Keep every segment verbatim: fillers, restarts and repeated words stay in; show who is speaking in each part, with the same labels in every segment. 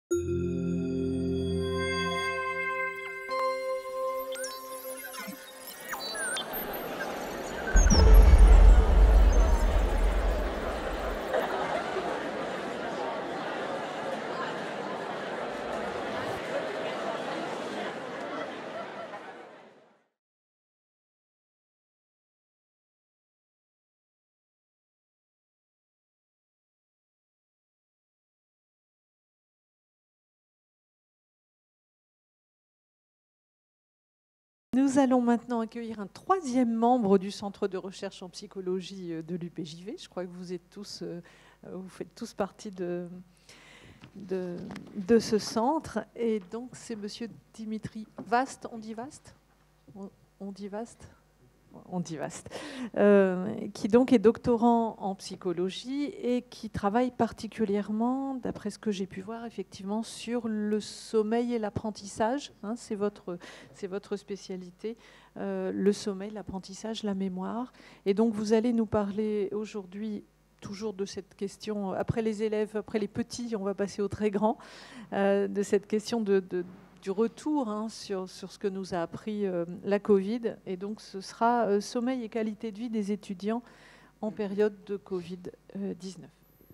Speaker 1: Nous allons maintenant accueillir un troisième membre du Centre de recherche en psychologie de l'U P J V. Je crois que vous êtes tous, vous faites tous partie de, de, de ce centre. Et donc, c'est Monsieur Dimitri Vast. On dit Vast ? on, on dit Vast ? On dit Vast, euh, qui donc est doctorant en psychologie et qui travaille particulièrement, d'après ce que j'ai pu voir, effectivement, sur le sommeil et l'apprentissage. Hein, c'est votre, c'est votre spécialité, euh, le sommeil, l'apprentissage, la mémoire. Et donc, vous allez nous parler aujourd'hui toujours de cette question, après les élèves, après les petits, on va passer aux très grands, euh, de cette question de... de du retour hein, sur, sur ce que nous a appris euh, la Covid. Et donc, ce sera euh, sommeil et qualité de vie des étudiants en période de Covid dix-neuf.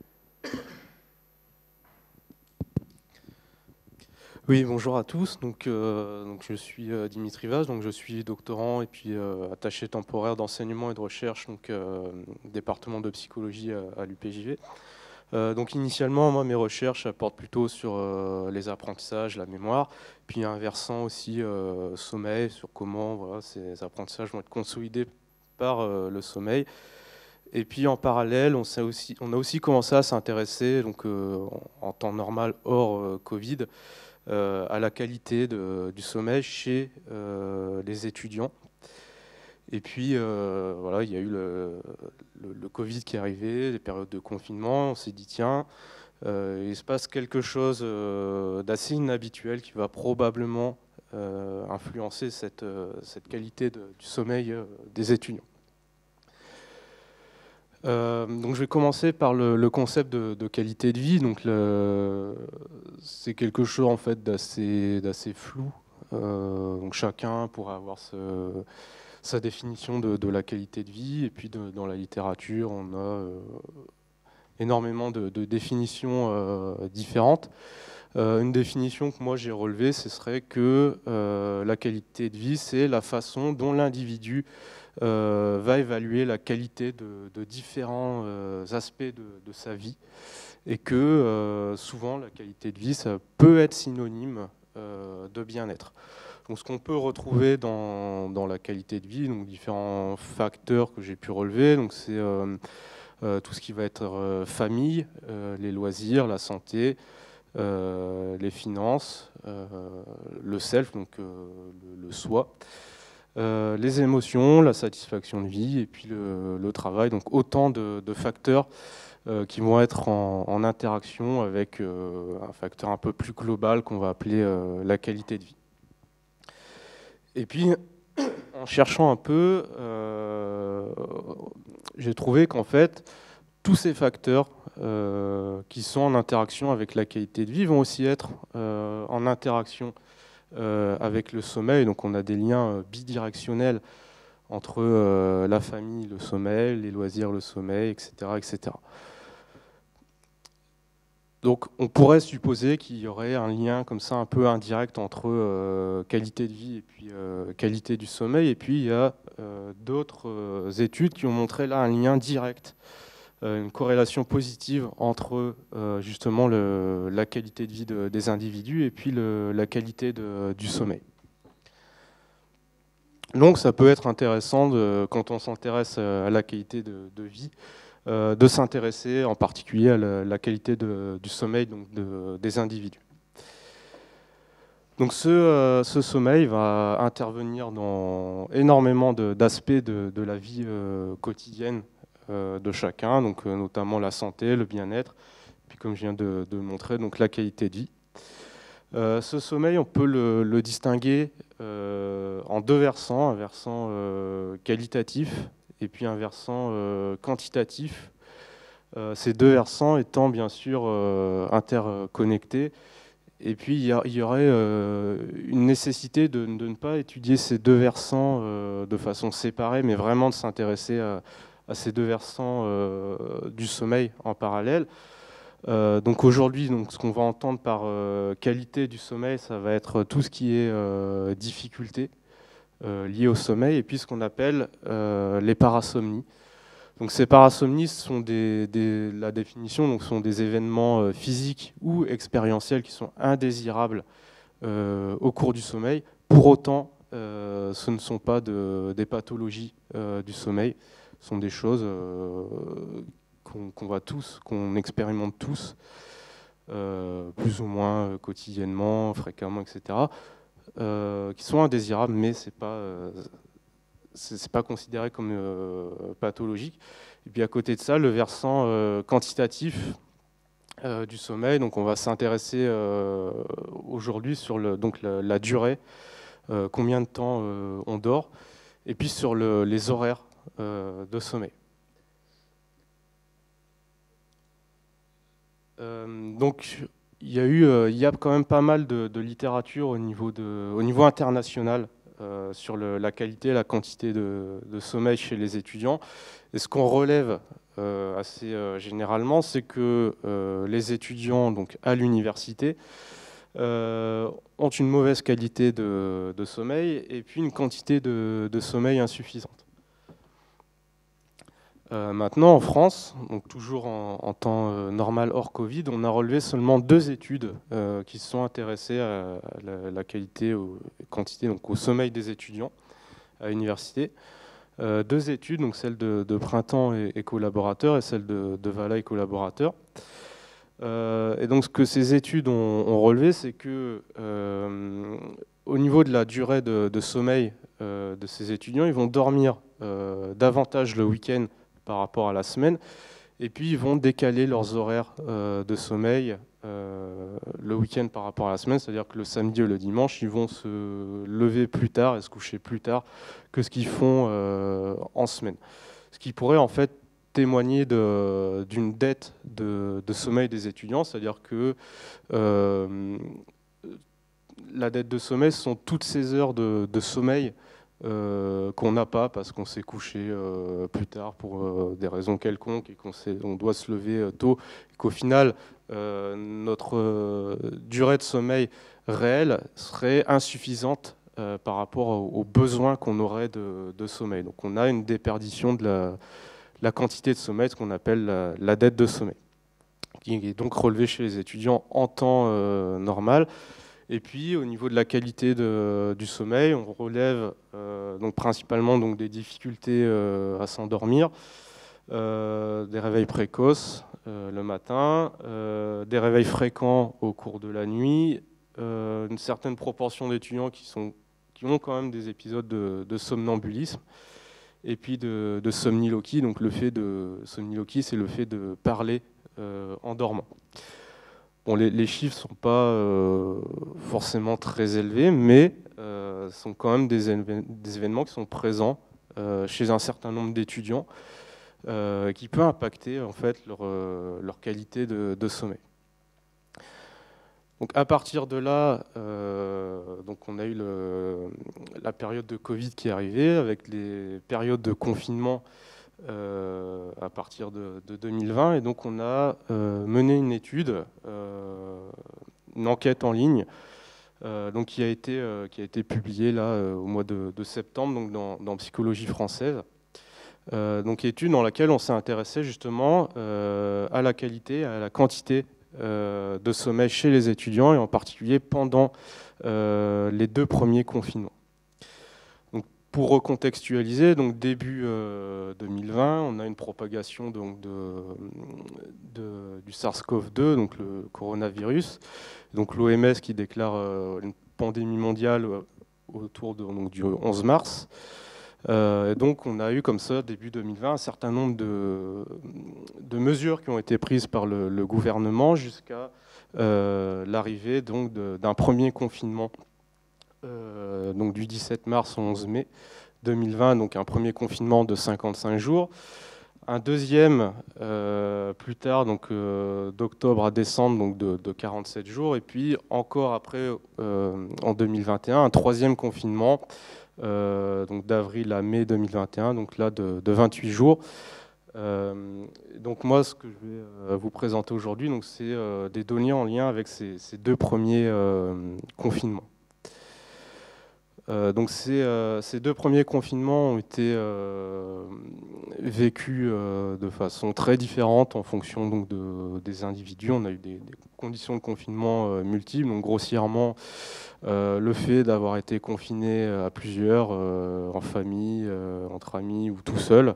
Speaker 2: Oui, bonjour à tous. Donc, euh, donc je suis euh, Dimitri Vaz, donc je suis doctorant et puis euh, attaché temporaire d'enseignement et de recherche, donc euh, département de psychologie à, à l'U P J V. Euh, donc initialement, moi, mes recherches portent plutôt sur euh, les apprentissages, la mémoire, puis un versant aussi euh, sommeil, sur comment voilà, ces apprentissages vont être consolidés par euh, le sommeil. Et puis en parallèle, on, sait aussi, on a aussi commencé à s'intéresser, donc euh, en, en temps normal hors euh, Covid, euh, à la qualité de, du sommeil chez euh, les étudiants. Et puis, euh, voilà, il y a eu le, le, le Covid qui est arrivé, les périodes de confinement. On s'est dit, tiens, euh, il se passe quelque chose euh, d'assez inhabituel qui va probablement euh, influencer cette, euh, cette qualité de, du sommeil euh, des étudiants. Euh, donc, je vais commencer par le, le concept de, de qualité de vie. Donc, c'est quelque chose en fait d'assez d'assez flou. Euh, donc, chacun pourra avoir ce sa définition de, de la qualité de vie. Et puis de, dans la littérature, on a euh, énormément de, de définitions euh, différentes. Euh, une définition que moi j'ai relevée, ce serait que euh, la qualité de vie, c'est la façon dont l'individu euh, va évaluer la qualité de, de différents euh, aspects de, de sa vie. Et que euh, souvent, la qualité de vie, ça peut être synonyme euh, de bien-être. Donc, ce qu'on peut retrouver dans, dans la qualité de vie, donc différents facteurs que j'ai pu relever, donc c'est euh, euh, tout ce qui va être euh, famille, euh, les loisirs, la santé, euh, les finances, euh, le self, donc euh, le, le soi, euh, les émotions, la satisfaction de vie et puis le, le travail. Donc autant de, de facteurs euh, qui vont être en, en interaction avec euh, un facteur un peu plus global qu'on va appeler euh, la qualité de vie. Et puis, en cherchant un peu, euh, j'ai trouvé qu'en fait, tous ces facteurs euh, qui sont en interaction avec la qualité de vie vont aussi être euh, en interaction euh, avec le sommeil. Donc, on a des liens bidirectionnels entre euh, la famille, le sommeil, les loisirs, le sommeil, et cetera, et cetera. Donc on pourrait supposer qu'il y aurait un lien comme ça un peu indirect entre euh, qualité de vie et puis euh, qualité du sommeil. Et puis il y a euh, d'autres euh, études qui ont montré là un lien direct, euh, une corrélation positive entre euh, justement le, la qualité de vie de, des individus et puis le, la qualité de, du sommeil. Donc ça peut être intéressant de, quand on s'intéresse à la qualité de, de vie, Euh, de s'intéresser en particulier à la, la qualité de, du sommeil donc de, des individus. Donc ce, euh, ce sommeil va intervenir dans énormément d'aspects de, de, de la vie euh, quotidienne euh, de chacun, donc euh, notamment la santé, le bien-être, puis comme je viens de, de montrer, donc la qualité de vie. Euh, ce sommeil, on peut le, le distinguer euh, en deux versants, un versant euh, qualitatif et puis un versant euh, quantitatif. Euh, ces deux versants étant bien sûr euh, interconnectés et puis il y, a, il y aurait euh, une nécessité de, de ne pas étudier ces deux versants euh, de façon séparée, mais vraiment de s'intéresser à, à ces deux versants euh, du sommeil en parallèle. Euh, donc aujourd'hui, donc, ce qu'on va entendre par euh, qualité du sommeil, ça va être tout ce qui est euh, difficulté euh, liée au sommeil, et puis ce qu'on appelle euh, les parasomnies. Donc ces parasomnies sont des, des, la définition, donc sont des événements euh, physiques ou expérientiels qui sont indésirables euh, au cours du sommeil. Pour autant, euh, ce ne sont pas de, des pathologies euh, du sommeil, ce sont des choses euh, qu'on qu'on voit tous, qu'on expérimente tous, euh, plus ou moins quotidiennement, fréquemment, et cetera, euh, qui sont indésirables, mais c'est pas, euh, c'est pas considéré comme euh, pathologique. Et puis à côté de ça, le versant euh, quantitatif euh, du sommeil. Donc on va s'intéresser euh, aujourd'hui sur le, donc la, la durée, euh, combien de temps euh, on dort, et puis sur le, les horaires euh, de sommeil. Euh, donc, il y a eu, euh, il y a quand même pas mal de, de littérature au niveau, de, au niveau international euh, sur le, la qualité et la quantité de, de sommeil chez les étudiants. Et ce qu'on relève euh, assez euh, généralement, c'est que euh, les étudiants donc, à l'université euh, ont une mauvaise qualité de, de sommeil et puis une quantité de, de sommeil insuffisante. Euh, maintenant, en France, donc toujours en, en temps euh, normal hors Covid, on a relevé seulement deux études euh, qui se sont intéressées à, à la, la qualité ou quantité, donc au sommeil des étudiants à l'université. Euh, deux études, donc celle de, de Printemps et, et collaborateurs et celle de, de Vala et collaborateurs. Euh, et donc ce que ces études ont, ont relevé, c'est que euh, au niveau de la durée de, de sommeil euh, de ces étudiants, ils vont dormir euh, davantage le week-end par rapport à la semaine, et puis ils vont décaler leurs horaires euh, de sommeil euh, le week-end par rapport à la semaine, c'est-à-dire que le samedi ou le dimanche, ils vont se lever plus tard et se coucher plus tard que ce qu'ils font euh, en semaine. Ce qui pourrait en fait témoigner de, d'une dette de, de sommeil des étudiants, c'est-à-dire que euh, la dette de sommeil, ce sont toutes ces heures de, de sommeil Euh, qu'on n'a pas parce qu'on s'est couché euh, plus tard pour euh, des raisons quelconques et qu'on on doit se lever euh, tôt, et qu'au final, euh, notre euh, durée de sommeil réelle serait insuffisante euh, par rapport aux, aux besoins qu'on aurait de, de sommeil. Donc on a une déperdition de la, la quantité de sommeil, ce qu'on appelle la, la dette de sommeil, qui est donc relevée chez les étudiants en temps euh, normal. Et puis au niveau de la qualité de, du sommeil, on relève euh, donc principalement donc, des difficultés euh, à s'endormir, euh, des réveils précoces euh, le matin, euh, des réveils fréquents au cours de la nuit, euh, une certaine proportion d'étudiants qui, sont, qui ont quand même des épisodes de, de somnambulisme, et puis de, de somniloquie. Donc le fait de somniloquie, c'est le fait de parler euh, en dormant. Bon, les, les chiffres ne sont pas euh, forcément très élevés, mais euh, sont quand même des, éve des événements qui sont présents euh, chez un certain nombre d'étudiants, euh, qui peut impacter en fait leur, euh, leur qualité de, de sommeil. Donc à partir de là, euh, donc on a eu le, la période de Covid qui est arrivée, avec les périodes de confinement Euh, à partir de, de deux mille vingt, et donc on a euh, mené une étude, euh, une enquête en ligne, euh, donc qui a été euh, qui a été publiée là euh, au mois de, de septembre, donc dans, dans Psychologie française. Euh, donc étude dans laquelle on s'est intéressé justement euh, à la qualité, à la quantité euh, de sommeil chez les étudiants, et en particulier pendant euh, les deux premiers confinements. Pour recontextualiser, donc début euh, deux mille vingt, on a une propagation donc de, de, du SARS-CoV deux, donc le coronavirus. Donc l'O M S qui déclare euh, une pandémie mondiale autour de, donc, du onze mars. Euh, et donc on a eu comme ça, début deux mille vingt, un certain nombre de, de mesures qui ont été prises par le, le gouvernement jusqu'à euh, l'arrivée donc d'un premier confinement. Euh, donc du dix-sept mars au onze mai deux mille vingt, donc un premier confinement de cinquante-cinq jours, un deuxième euh, plus tard, donc euh, d'octobre à décembre, donc de, de quarante-sept jours, et puis encore après, euh, en deux mille vingt et un, un troisième confinement, euh, donc d'avril à mai deux mille vingt et un, donc là de, de vingt-huit jours. Euh, donc moi, ce que je vais euh, vous présenter aujourd'hui, donc c'est euh, des données en lien avec ces, ces deux premiers euh, confinements. Euh, donc ces, euh, ces deux premiers confinements ont été euh, vécus euh, de façon très différente en fonction donc, de, des individus. On a eu des, des conditions de confinement euh, multiples. Donc grossièrement, euh, le fait d'avoir été confiné à plusieurs, euh, en famille, euh, entre amis ou tout seul,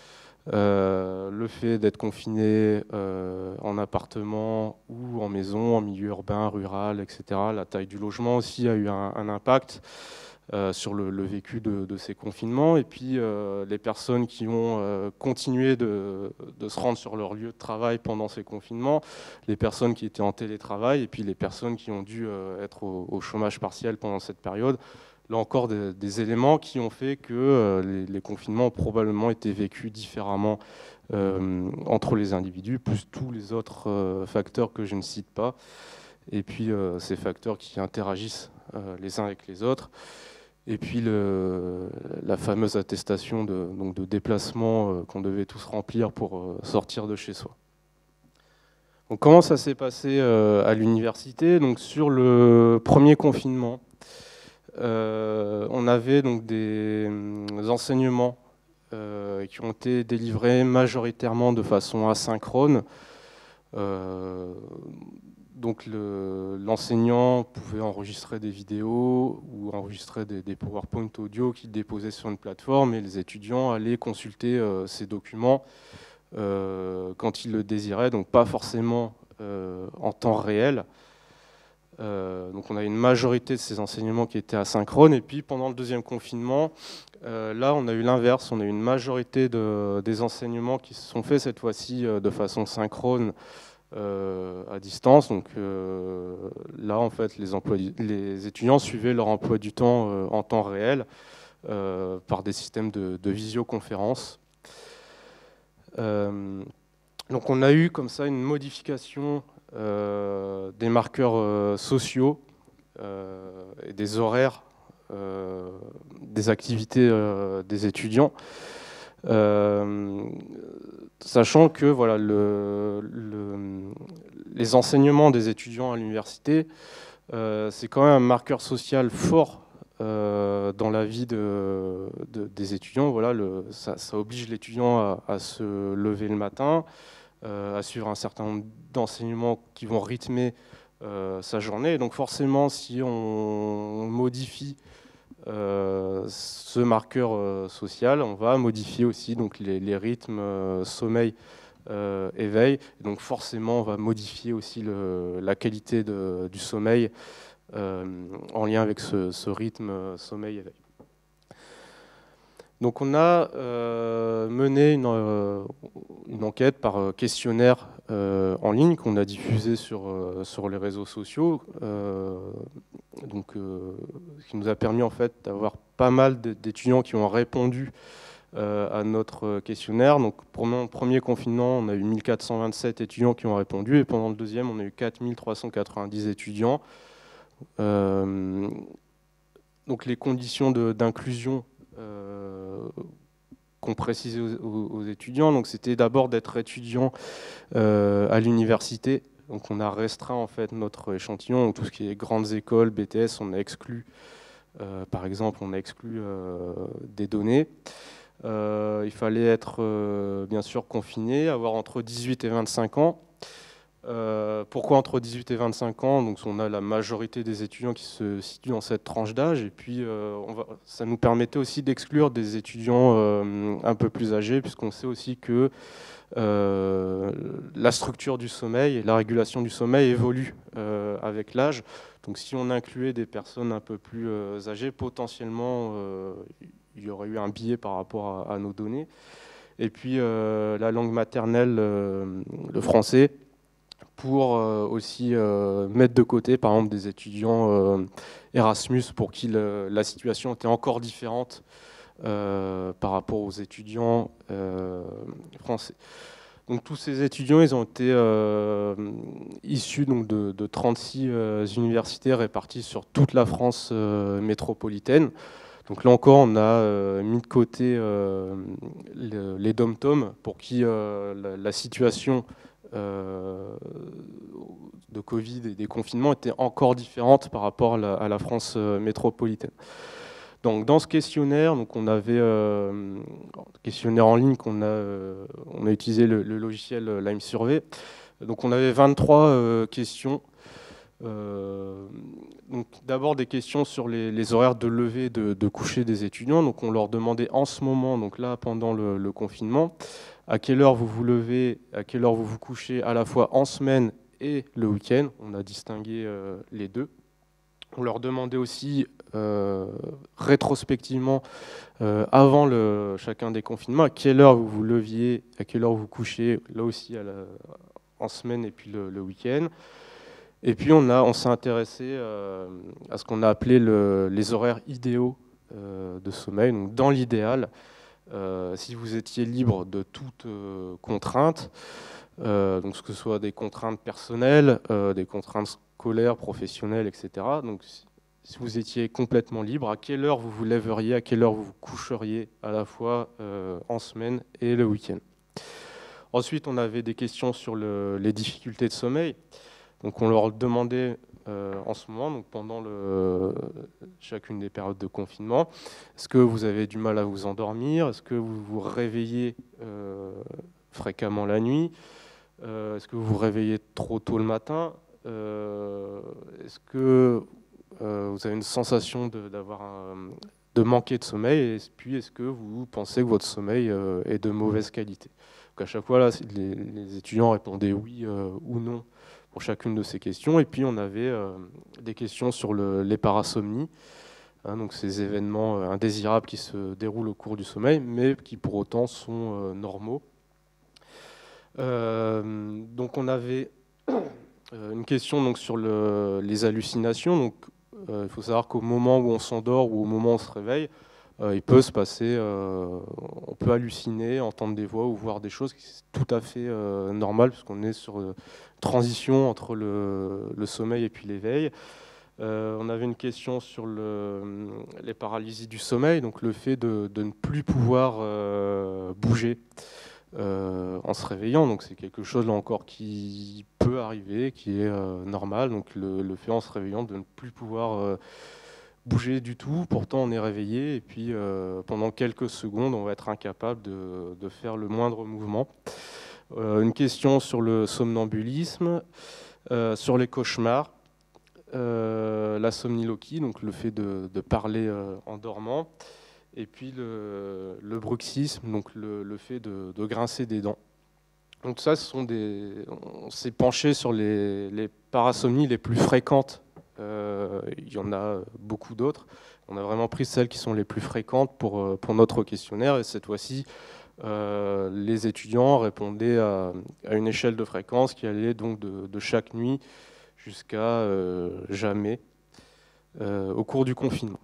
Speaker 2: euh, le fait d'être confiné euh, en appartement ou en maison, en milieu urbain, rural, et cetera. La taille du logement aussi a eu un, un impact. Euh, sur le, le vécu de, de ces confinements, et puis euh, les personnes qui ont euh, continué de, de se rendre sur leur lieu de travail pendant ces confinements, les personnes qui étaient en télétravail, et puis les personnes qui ont dû euh, être au, au chômage partiel pendant cette période. Là encore, des, des éléments qui ont fait que euh, les, les confinements ont probablement été vécus différemment euh, entre les individus, plus tous les autres euh, facteurs que je ne cite pas, et puis euh, ces facteurs qui interagissent euh, les uns avec les autres. Et puis le, la fameuse attestation de, donc de déplacement euh, qu'on devait tous remplir pour euh, sortir de chez soi. Donc, comment ça s'est passé euh, à l'université? Donc sur le premier confinement, euh, on avait donc des, des enseignements euh, qui ont été délivrés majoritairement de façon asynchrone. Euh, Donc l'enseignant pouvait enregistrer des vidéos ou enregistrer des, des PowerPoint audio qu'il déposait sur une plateforme, et les étudiants allaient consulter euh, ces documents euh, quand ils le désiraient, donc pas forcément euh, en temps réel. Euh, donc on a une majorité de ces enseignements qui étaient asynchrones, et puis pendant le deuxième confinement, euh, là on a eu l'inverse, on a eu une majorité de, des enseignements qui se sont faits cette fois-ci euh, de façon synchrone, Euh, à distance. Donc euh, là, en fait, les, emplois, les étudiants suivaient leur emploi du temps euh, en temps réel euh, par des systèmes de, de visioconférence. Euh, donc on a eu comme ça une modification euh, des marqueurs euh, sociaux euh, et des horaires euh, des activités euh, des étudiants. Euh, sachant que voilà, le, le, les enseignements des étudiants à l'université, euh, c'est quand même un marqueur social fort euh, dans la vie de, de, des étudiants. Voilà, le, ça, ça oblige l'étudiant à, à se lever le matin, euh, à suivre un certain nombre d'enseignements qui vont rythmer euh, sa journée. Et donc forcément, si on modifie Euh, ce marqueur euh, social, on va modifier aussi donc, les, les rythmes euh, sommeil, euh, éveil. Et donc forcément, on va modifier aussi le, la qualité de, du sommeil euh, en lien avec ce, ce rythme euh, sommeil-éveil. Donc on a euh, mené une, euh, une enquête par questionnaire euh, en ligne qu'on a diffusé sur, euh, sur les réseaux sociaux, euh, donc, euh, qui nous a permis en fait d'avoir pas mal d'étudiants qui ont répondu euh, à notre questionnaire. Donc pendant le premier confinement, on a eu mille quatre cent vingt-sept étudiants qui ont répondu, et pendant le deuxième, on a eu quatre mille trois cent quatre-vingt-dix étudiants. Euh, donc les conditions d'inclusion Euh, qu'on précisait aux, aux, aux étudiants. Donc c'était d'abord d'être étudiant euh, à l'université. Donc on a restreint en fait notre échantillon. Donc tout ce qui est grandes écoles, B T S, on a exclu, euh, par exemple, on a exclu euh, des données. Euh, il fallait être euh, bien sûr confiné, avoir entre dix-huit et vingt-cinq ans. Euh, pourquoi entre dix-huit et vingt-cinq ans? Donc on a la majorité des étudiants qui se situent dans cette tranche d'âge, et puis euh, on va, ça nous permettait aussi d'exclure des étudiants euh, un peu plus âgés, puisqu'on sait aussi que euh, la structure du sommeil et la régulation du sommeil évolue euh, avec l'âge. Donc si on incluait des personnes un peu plus euh, âgées, potentiellement euh, il y aurait eu un biais par rapport à, à nos données. Et puis euh, la langue maternelle, euh, le français, pour euh, aussi euh, mettre de côté, par exemple, des étudiants euh, Erasmus pour qui le, la situation était encore différente euh, par rapport aux étudiants euh, français. Donc, tous ces étudiants, ils ont été euh, issus donc, de, de trente-six euh, universités réparties sur toute la France euh, métropolitaine. Donc là encore, on a euh, mis de côté euh, le, les dom-toms pour qui euh, la, la situation euh, de Covid et des confinements était encore différente par rapport à la, à la France euh, métropolitaine. Donc dans ce questionnaire, donc on avait euh, questionnaire en ligne qu'on a, euh, on a utilisé le, le logiciel Lime Survey. Donc on avait vingt-trois euh, questions. Euh, donc d'abord des questions sur les, les horaires de lever, de, de coucher des étudiants. Donc on leur demandait en ce moment, donc là pendant le, le confinement, à quelle heure vous vous levez, à quelle heure vous vous couchez, à la fois en semaine et le week-end. On a distingué euh, les deux. On leur demandait aussi euh, rétrospectivement, euh, avant le, chacun des confinements, à quelle heure vous vous leviez, à quelle heure vous vous couchez, là aussi à la, en semaine et puis le, le week-end. Et puis on, a, on s'est intéressé euh, à ce qu'on a appelé le, les horaires idéaux euh, de sommeil. Donc dans l'idéal, euh, si vous étiez libre de toute euh, contrainte, euh, donc que ce soit des contraintes personnelles, euh, des contraintes scolaires, professionnelles, et cetera. Donc si vous étiez complètement libre, à quelle heure vous vous lèveriez, à quelle heure vous vous coucheriez à la fois euh, en semaine et le week-end. Ensuite, on avait des questions sur le, les difficultés de sommeil. Donc on leur demandait euh, en ce moment, donc pendant le, chacune des périodes de confinement, est-ce que vous avez du mal à vous endormir? Est-ce que vous vous réveillez euh, fréquemment la nuit? euh, Est-ce que vous vous réveillez trop tôt le matin? euh, Est-ce que euh, vous avez une sensation de, d'avoir un, de manquer de sommeil? Et puis est-ce que vous pensez que votre sommeil euh, est de mauvaise qualité? Donc à chaque fois, là, les, les étudiants répondaient oui euh, ou non pour chacune de ces questions. Et puis on avait euh, des questions sur le, les parasomnies, hein, donc ces événements euh, indésirables qui se déroulent au cours du sommeil, mais qui pour autant sont euh, normaux. Euh, donc on avait euh, une question donc, sur le, les hallucinations. Donc, euh, il faut savoir qu'au moment où on s'endort ou au moment où on se réveille, euh, il peut se passer, euh, on peut halluciner, entendre des voix ou voir des choses qui sont tout à fait euh, normales, puisqu'on est sur une transition entre le, le sommeil et puis l'éveil. Euh, on avait une question sur le, les paralysies du sommeil, donc le fait de, de ne plus pouvoir euh, bouger euh, en se réveillant. Donc c'est quelque chose là encore qui peut arriver, qui est euh, normal. Donc le, le fait en se réveillant de ne plus pouvoir euh, bouger du tout, pourtant on est réveillé et puis euh, pendant quelques secondes on va être incapable de, de faire le moindre mouvement. Euh, une question sur le somnambulisme, euh, sur les cauchemars, euh, la somniloquie, donc le fait de, de parler euh, en dormant, et puis le, le bruxisme, donc le, le fait de, de grincer des dents. Donc ça, ce sont des, on s'est penché sur les, les parasomnies les plus fréquentes. Euh, il y en a beaucoup d'autres. On a vraiment pris celles qui sont les plus fréquentes pour, pour notre questionnaire. Et cette fois-ci, euh, les étudiants répondaient à, à une échelle de fréquence qui allait donc de, de chaque nuit jusqu'à euh, jamais euh, au cours du confinement.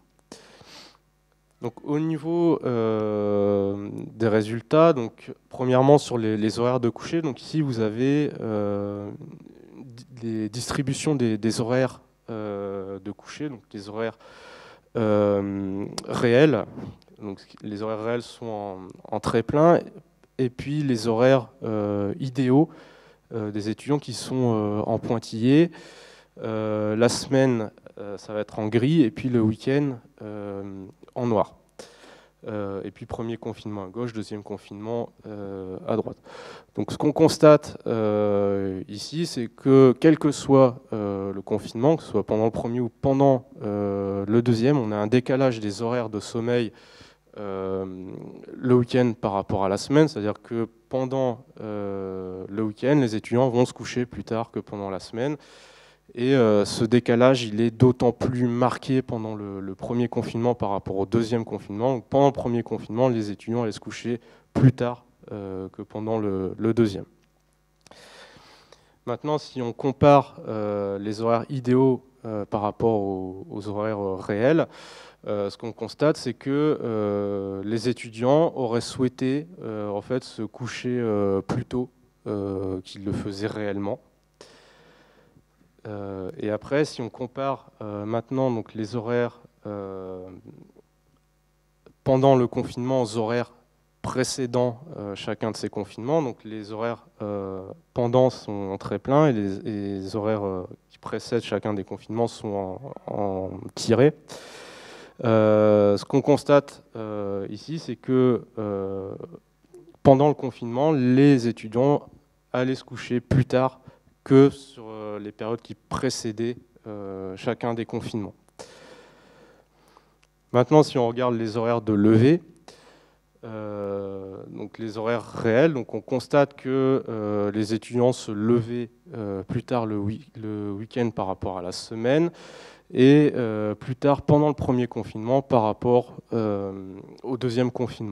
Speaker 2: Donc, au niveau euh, des résultats, donc, premièrement sur les, les horaires de coucher, donc ici vous avez euh, les distributions des, des horaires euh, de coucher, donc des horaires euh, réels. Donc, les horaires réels sont en, en très plein, et puis les horaires euh, idéaux euh, des étudiants qui sont euh, en pointillé. Euh, la semaine, euh, ça va être en gris, et puis le week-end euh, en noir. Euh, et puis premier confinement à gauche, deuxième confinement euh, à droite. Donc ce qu'on constate euh, ici, c'est que quel que soit euh, le confinement, que ce soit pendant le premier ou pendant euh, le deuxième, on a un décalage des horaires de sommeil euh, le week-end par rapport à la semaine, c'est-à-dire que pendant euh, le week-end, les étudiants vont se coucher plus tard que pendant la semaine. Et euh, ce décalage, il est d'autant plus marqué pendant le, le premier confinement par rapport au deuxième confinement. Donc, pendant le premier confinement, les étudiants allaient se coucher plus tard euh, que pendant le, le deuxième. Maintenant, si on compare euh, les horaires idéaux euh, par rapport aux, aux horaires euh, réels, euh, ce qu'on constate, c'est que euh, les étudiants auraient souhaité euh, en fait, se coucher euh, plus tôt euh, qu'ils le faisaient réellement. Euh, et après, si on compare euh, maintenant donc, les horaires euh, pendant le confinement aux horaires précédant euh, chacun de ces confinements, donc les horaires euh, pendant sont très pleins et les, et les horaires euh, qui précèdent chacun des confinements sont en, en tirés. Euh, ce qu'on constate euh, ici, c'est que euh, pendant le confinement, les étudiants allaient se coucher plus tard que sur euh, les périodes qui précédaient euh, chacun des confinements. Maintenant, si on regarde les horaires de lever, euh, donc les horaires réels, donc on constate que euh, les étudiants se levaient euh, plus tard le, week- le week-end par rapport à la semaine et euh, plus tard pendant le premier confinement par rapport euh, au deuxième confinement.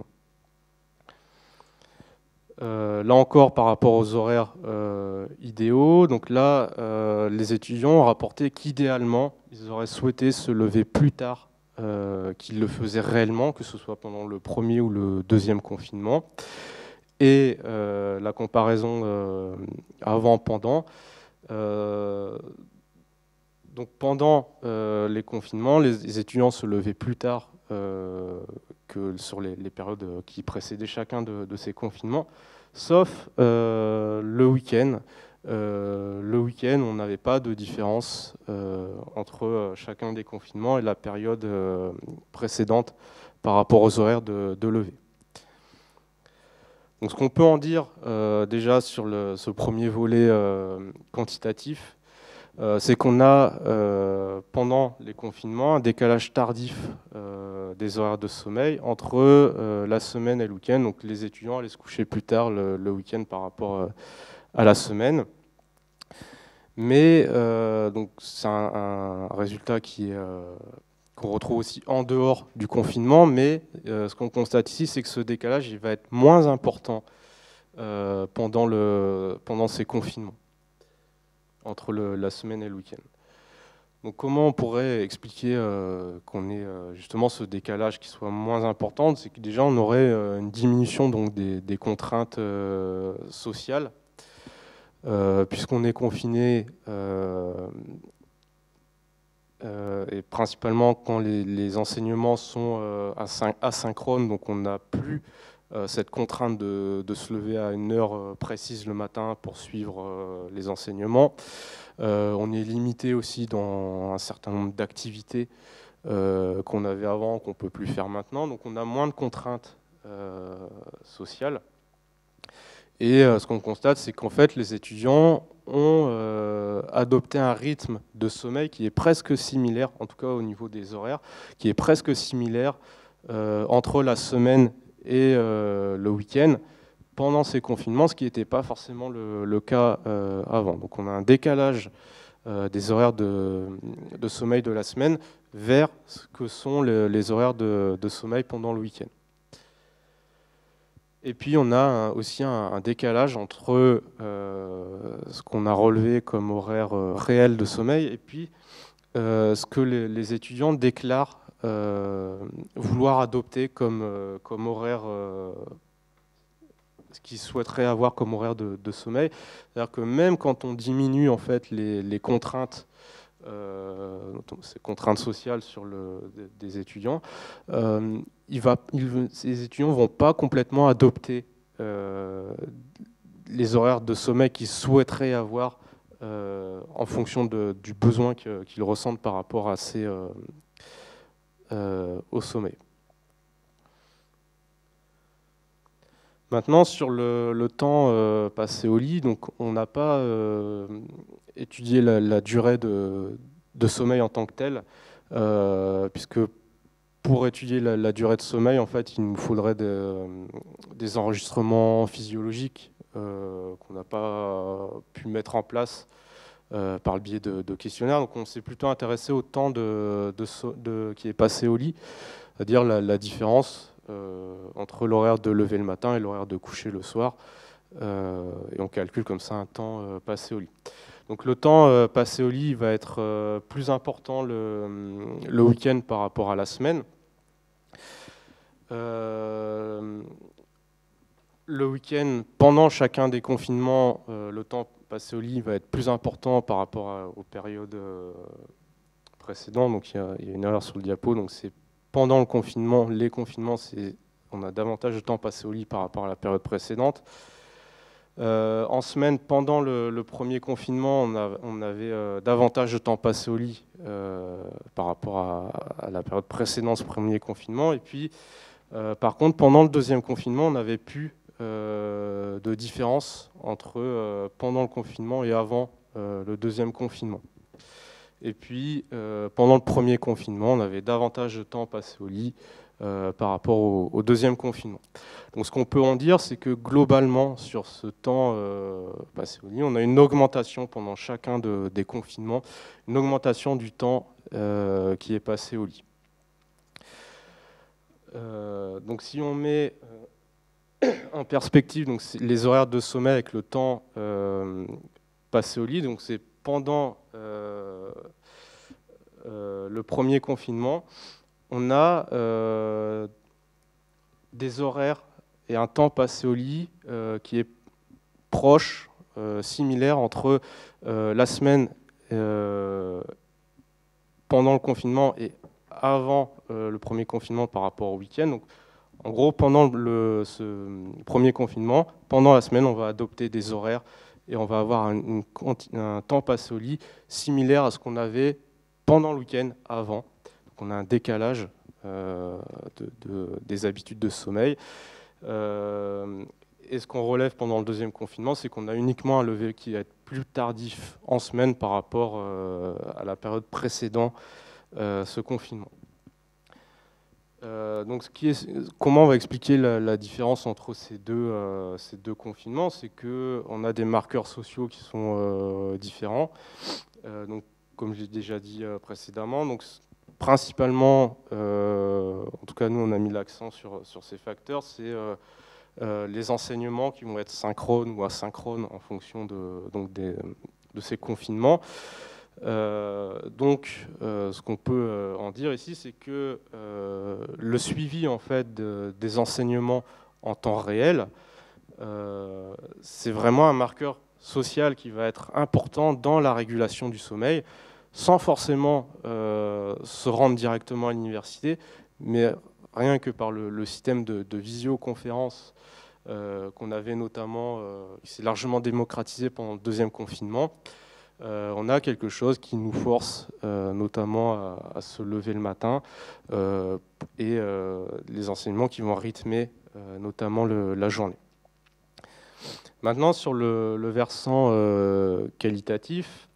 Speaker 2: Euh, là encore, par rapport aux horaires euh, idéaux, donc là, euh, les étudiants ont rapporté qu'idéalement, ils auraient souhaité se lever plus tard euh, qu'ils le faisaient réellement, que ce soit pendant le premier ou le deuxième confinement. Et euh, la comparaison euh, avant-pendant, euh, donc pendant euh, les confinements, les, les étudiants se levaient plus tard euh, que sur les, les périodes qui précédaient chacun de, de ces confinements, sauf euh, le week-end. Euh, le week-end, on n'avait pas de différence euh, entre euh, chacun des confinements et la période euh, précédente par rapport aux horaires de, de lever. Donc, ce qu'on peut en dire euh, déjà sur le, ce premier volet euh, quantitatif, Euh, c'est qu'on a, euh, pendant les confinements, un décalage tardif euh, des horaires de sommeil entre euh, la semaine et le week-end. Donc les étudiants allaient se coucher plus tard le, le week-end par rapport euh, à la semaine. Mais euh, donc c'est un, un résultat qui est, euh, qu'on retrouve aussi en dehors du confinement. Mais euh, ce qu'on constate ici, c'est que ce décalage il va être moins important euh, pendant, le, pendant ces confinements, entre le, la semaine et le week-end. Donc comment on pourrait expliquer euh, qu'on ait euh, justement ce décalage qui soit moins important? C'est que déjà on aurait euh, une diminution donc, des, des contraintes euh, sociales, euh, puisqu'on est confiné, euh, euh, et principalement quand les, les enseignements sont euh, asynchrones, donc on n'a plus euh, cette contrainte de, de se lever à une heure précise le matin pour suivre euh, les enseignements. Euh, on est limité aussi dans un certain nombre d'activités euh, qu'on avait avant, qu'on ne peut plus faire maintenant. Donc on a moins de contraintes euh, sociales. Et euh, ce qu'on constate, c'est qu'en fait, les étudiants ont euh, adopté un rythme de sommeil qui est presque similaire, en tout cas au niveau des horaires, qui est presque similaire euh, entre la semaine et euh, le week-end pendant ces confinements, ce qui n'était pas forcément le, le cas euh, avant. Donc on a un décalage euh, des horaires de, de sommeil de la semaine vers ce que sont les, les horaires de, de sommeil pendant le week-end. Et puis on a un, aussi un, un décalage entre euh, ce qu'on a relevé comme horaire euh, réel de sommeil et puis euh, ce que les, les étudiants déclarent euh, vouloir adopter comme, euh, comme horaire euh, ce qu'ils souhaiteraient avoir comme horaire de, de sommeil. C'est-à-dire que même quand on diminue en fait les, les contraintes, euh, ces contraintes sociales sur le, des, des étudiants, euh, il va, il, ces étudiants ne vont pas complètement adopter euh, les horaires de sommeil qu'ils souhaiteraient avoir euh, en fonction de, du besoin que, qu'ils ressentent par rapport à ces, euh, euh, au sommeil. Maintenant, sur le, le temps euh, passé au lit, donc on n'a pas euh, étudié la, la durée de, de sommeil en tant que telle, euh, puisque pour étudier la, la durée de sommeil, en fait, il nous faudrait des, des enregistrements physiologiques euh, qu'on n'a pas pu mettre en place euh, par le biais de, de questionnaires. Donc on s'est plutôt intéressé au temps de, de, de, qui est passé au lit, c'est-à-dire la, la différence Euh, entre l'horaire de lever le matin et l'horaire de coucher le soir. euh, et on calcule comme ça un temps euh, passé au lit. Donc le temps euh, passé au lit va être euh, plus important le, le week-end par rapport à la semaine. Euh, le week-end, pendant chacun des confinements, euh, le temps passé au lit va être plus important par rapport à, aux périodes euh, précédentes. Donc il y, a, il y a une erreur sur le diapo. Donc c'est pendant le confinement, les confinements, c'est, on a davantage de temps passé au lit par rapport à la période précédente. Euh, en semaine, pendant le, le premier confinement, on, a, on avait euh, davantage de temps passé au lit euh, par rapport à, à la période précédente, ce premier confinement. Et puis, euh, par contre, pendant le deuxième confinement, on n'avait plus euh, de différence entre euh, pendant le confinement et avant euh, le deuxième confinement. Et puis, euh, pendant le premier confinement, on avait davantage de temps passé au lit euh, par rapport au, au deuxième confinement. Donc, ce qu'on peut en dire, c'est que globalement, sur ce temps euh, passé au lit, on a une augmentation pendant chacun de, des confinements, une augmentation du temps euh, qui est passé au lit. Euh, donc, si on met euh, en perspective donc, les horaires de sommeil avec le temps euh, passé au lit, donc c'est pendant euh, euh, le premier confinement, on a euh, des horaires et un temps passé au lit euh, qui est proche, euh, similaire entre euh, la semaine euh, pendant le confinement et avant euh, le premier confinement par rapport au week-end. Donc, en gros, pendant le, ce premier confinement, pendant la semaine, on va adopter des horaires et on va avoir un, une, un temps passé au lit similaire à ce qu'on avait pendant le week-end avant. Donc, on a un décalage euh, de, de, des habitudes de sommeil. Euh, et ce qu'on relève pendant le deuxième confinement, c'est qu'on a uniquement un lever qui va être plus tardif en semaine par rapport euh, à la période précédant euh, ce confinement. Euh, donc, ce qui est, comment on va expliquer la, la différence entre ces deux, euh, ces deux confinements? C'est qu'on a des marqueurs sociaux qui sont euh, différents. Euh, donc, comme j'ai déjà dit euh, précédemment, donc, principalement, euh, en tout cas nous on a mis l'accent sur, sur ces facteurs, c'est euh, euh, les enseignements qui vont être synchrones ou asynchrones en fonction de, donc des, de ces confinements. Euh, donc, euh, ce qu'on peut euh, en dire ici, c'est que euh, le suivi en fait de, des enseignements en temps réel, euh, c'est vraiment un marqueur social qui va être important dans la régulation du sommeil, sans forcément euh, se rendre directement à l'université, mais rien que par le, le système de, de visioconférence euh, qu'on avait notamment, euh, qui s'est largement démocratisé pendant le deuxième confinement. Euh, on a quelque chose qui nous force euh, notamment à, à se lever le matin euh, et euh, les enseignements qui vont rythmer euh, notamment le, la journée. Maintenant, sur le, le versant euh, qualitatif,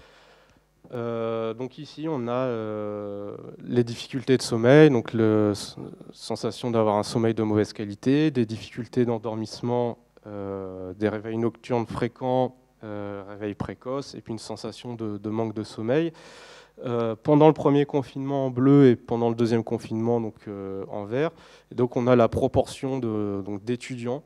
Speaker 2: euh, donc ici on a euh, les difficultés de sommeil, donc la sensation d'avoir un sommeil de mauvaise qualité, des difficultés d'endormissement, euh, des réveils nocturnes fréquents, Euh, réveil précoce et puis une sensation de, de manque de sommeil. Euh, pendant le premier confinement en bleu et pendant le deuxième confinement donc, euh, en vert, et donc on a la proportion de, donc, d'étudiants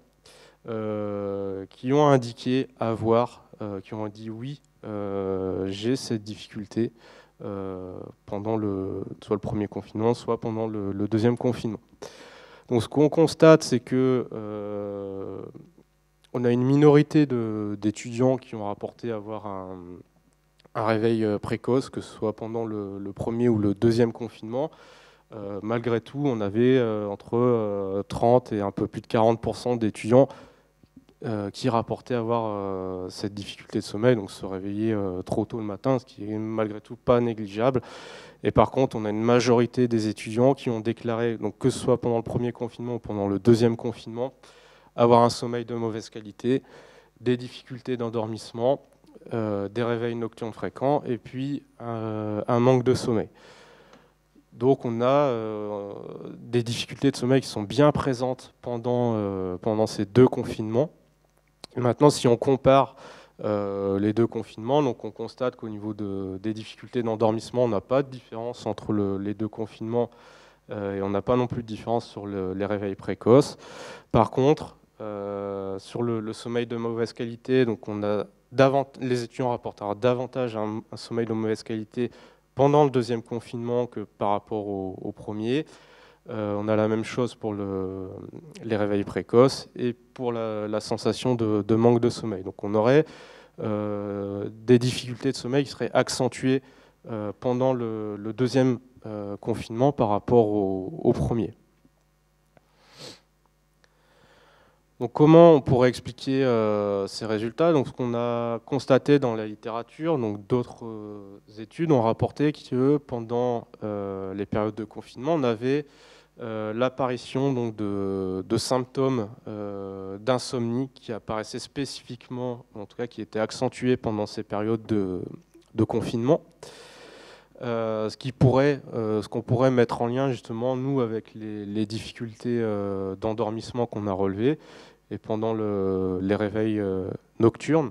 Speaker 2: euh, qui ont indiqué avoir, euh, qui ont dit oui, euh, j'ai cette difficulté euh, pendant le, soit le premier confinement, soit pendant le, le deuxième confinement. Donc ce qu'on constate, c'est que euh, on a une minorité d'étudiants qui ont rapporté avoir un, un réveil précoce, que ce soit pendant le, le premier ou le deuxième confinement. Euh, malgré tout, on avait euh, entre euh, trente et un peu plus de quarante pour cent d'étudiants euh, qui rapportaient avoir euh, cette difficulté de sommeil, donc se réveiller euh, trop tôt le matin, ce qui est malgré tout pas négligeable. Et par contre, on a une majorité des étudiants qui ont déclaré, donc que ce soit pendant le premier confinement ou pendant le deuxième confinement, avoir un sommeil de mauvaise qualité, des difficultés d'endormissement, euh, des réveils nocturnes fréquents et puis euh, un manque de sommeil. Donc on a euh, des difficultés de sommeil qui sont bien présentes pendant, euh, pendant ces deux confinements. Et maintenant, si on compare euh, les deux confinements, donc on constate qu'au niveau de, des difficultés d'endormissement, on n'a pas de différence entre le, les deux confinements euh, et on n'a pas non plus de différence sur le, les réveils précoces. Par contre, euh, sur le, le sommeil de mauvaise qualité, donc on a davant, les étudiants rapportera davantage un, un sommeil de mauvaise qualité pendant le deuxième confinement que par rapport au, au premier. Euh, on a la même chose pour le, les réveils précoces et pour la, la sensation de, de manque de sommeil. Donc on aurait euh, des difficultés de sommeil qui seraient accentuées euh, pendant le, le deuxième euh, confinement par rapport au, au premier. Donc comment on pourrait expliquer euh, ces résultats? Donc, ce qu'on a constaté dans la littérature, donc d'autres euh, études ont rapporté que pendant euh, les périodes de confinement, on avait euh, l'apparition donc de, de symptômes euh, d'insomnie qui apparaissaient spécifiquement, en tout cas qui étaient accentués pendant ces périodes de, de confinement. Euh, ce qui pourrait, euh, ce qu'on pourrait mettre en lien justement nous avec les, les difficultés euh, d'endormissement qu'on a relevées et pendant le, les réveils euh, nocturnes,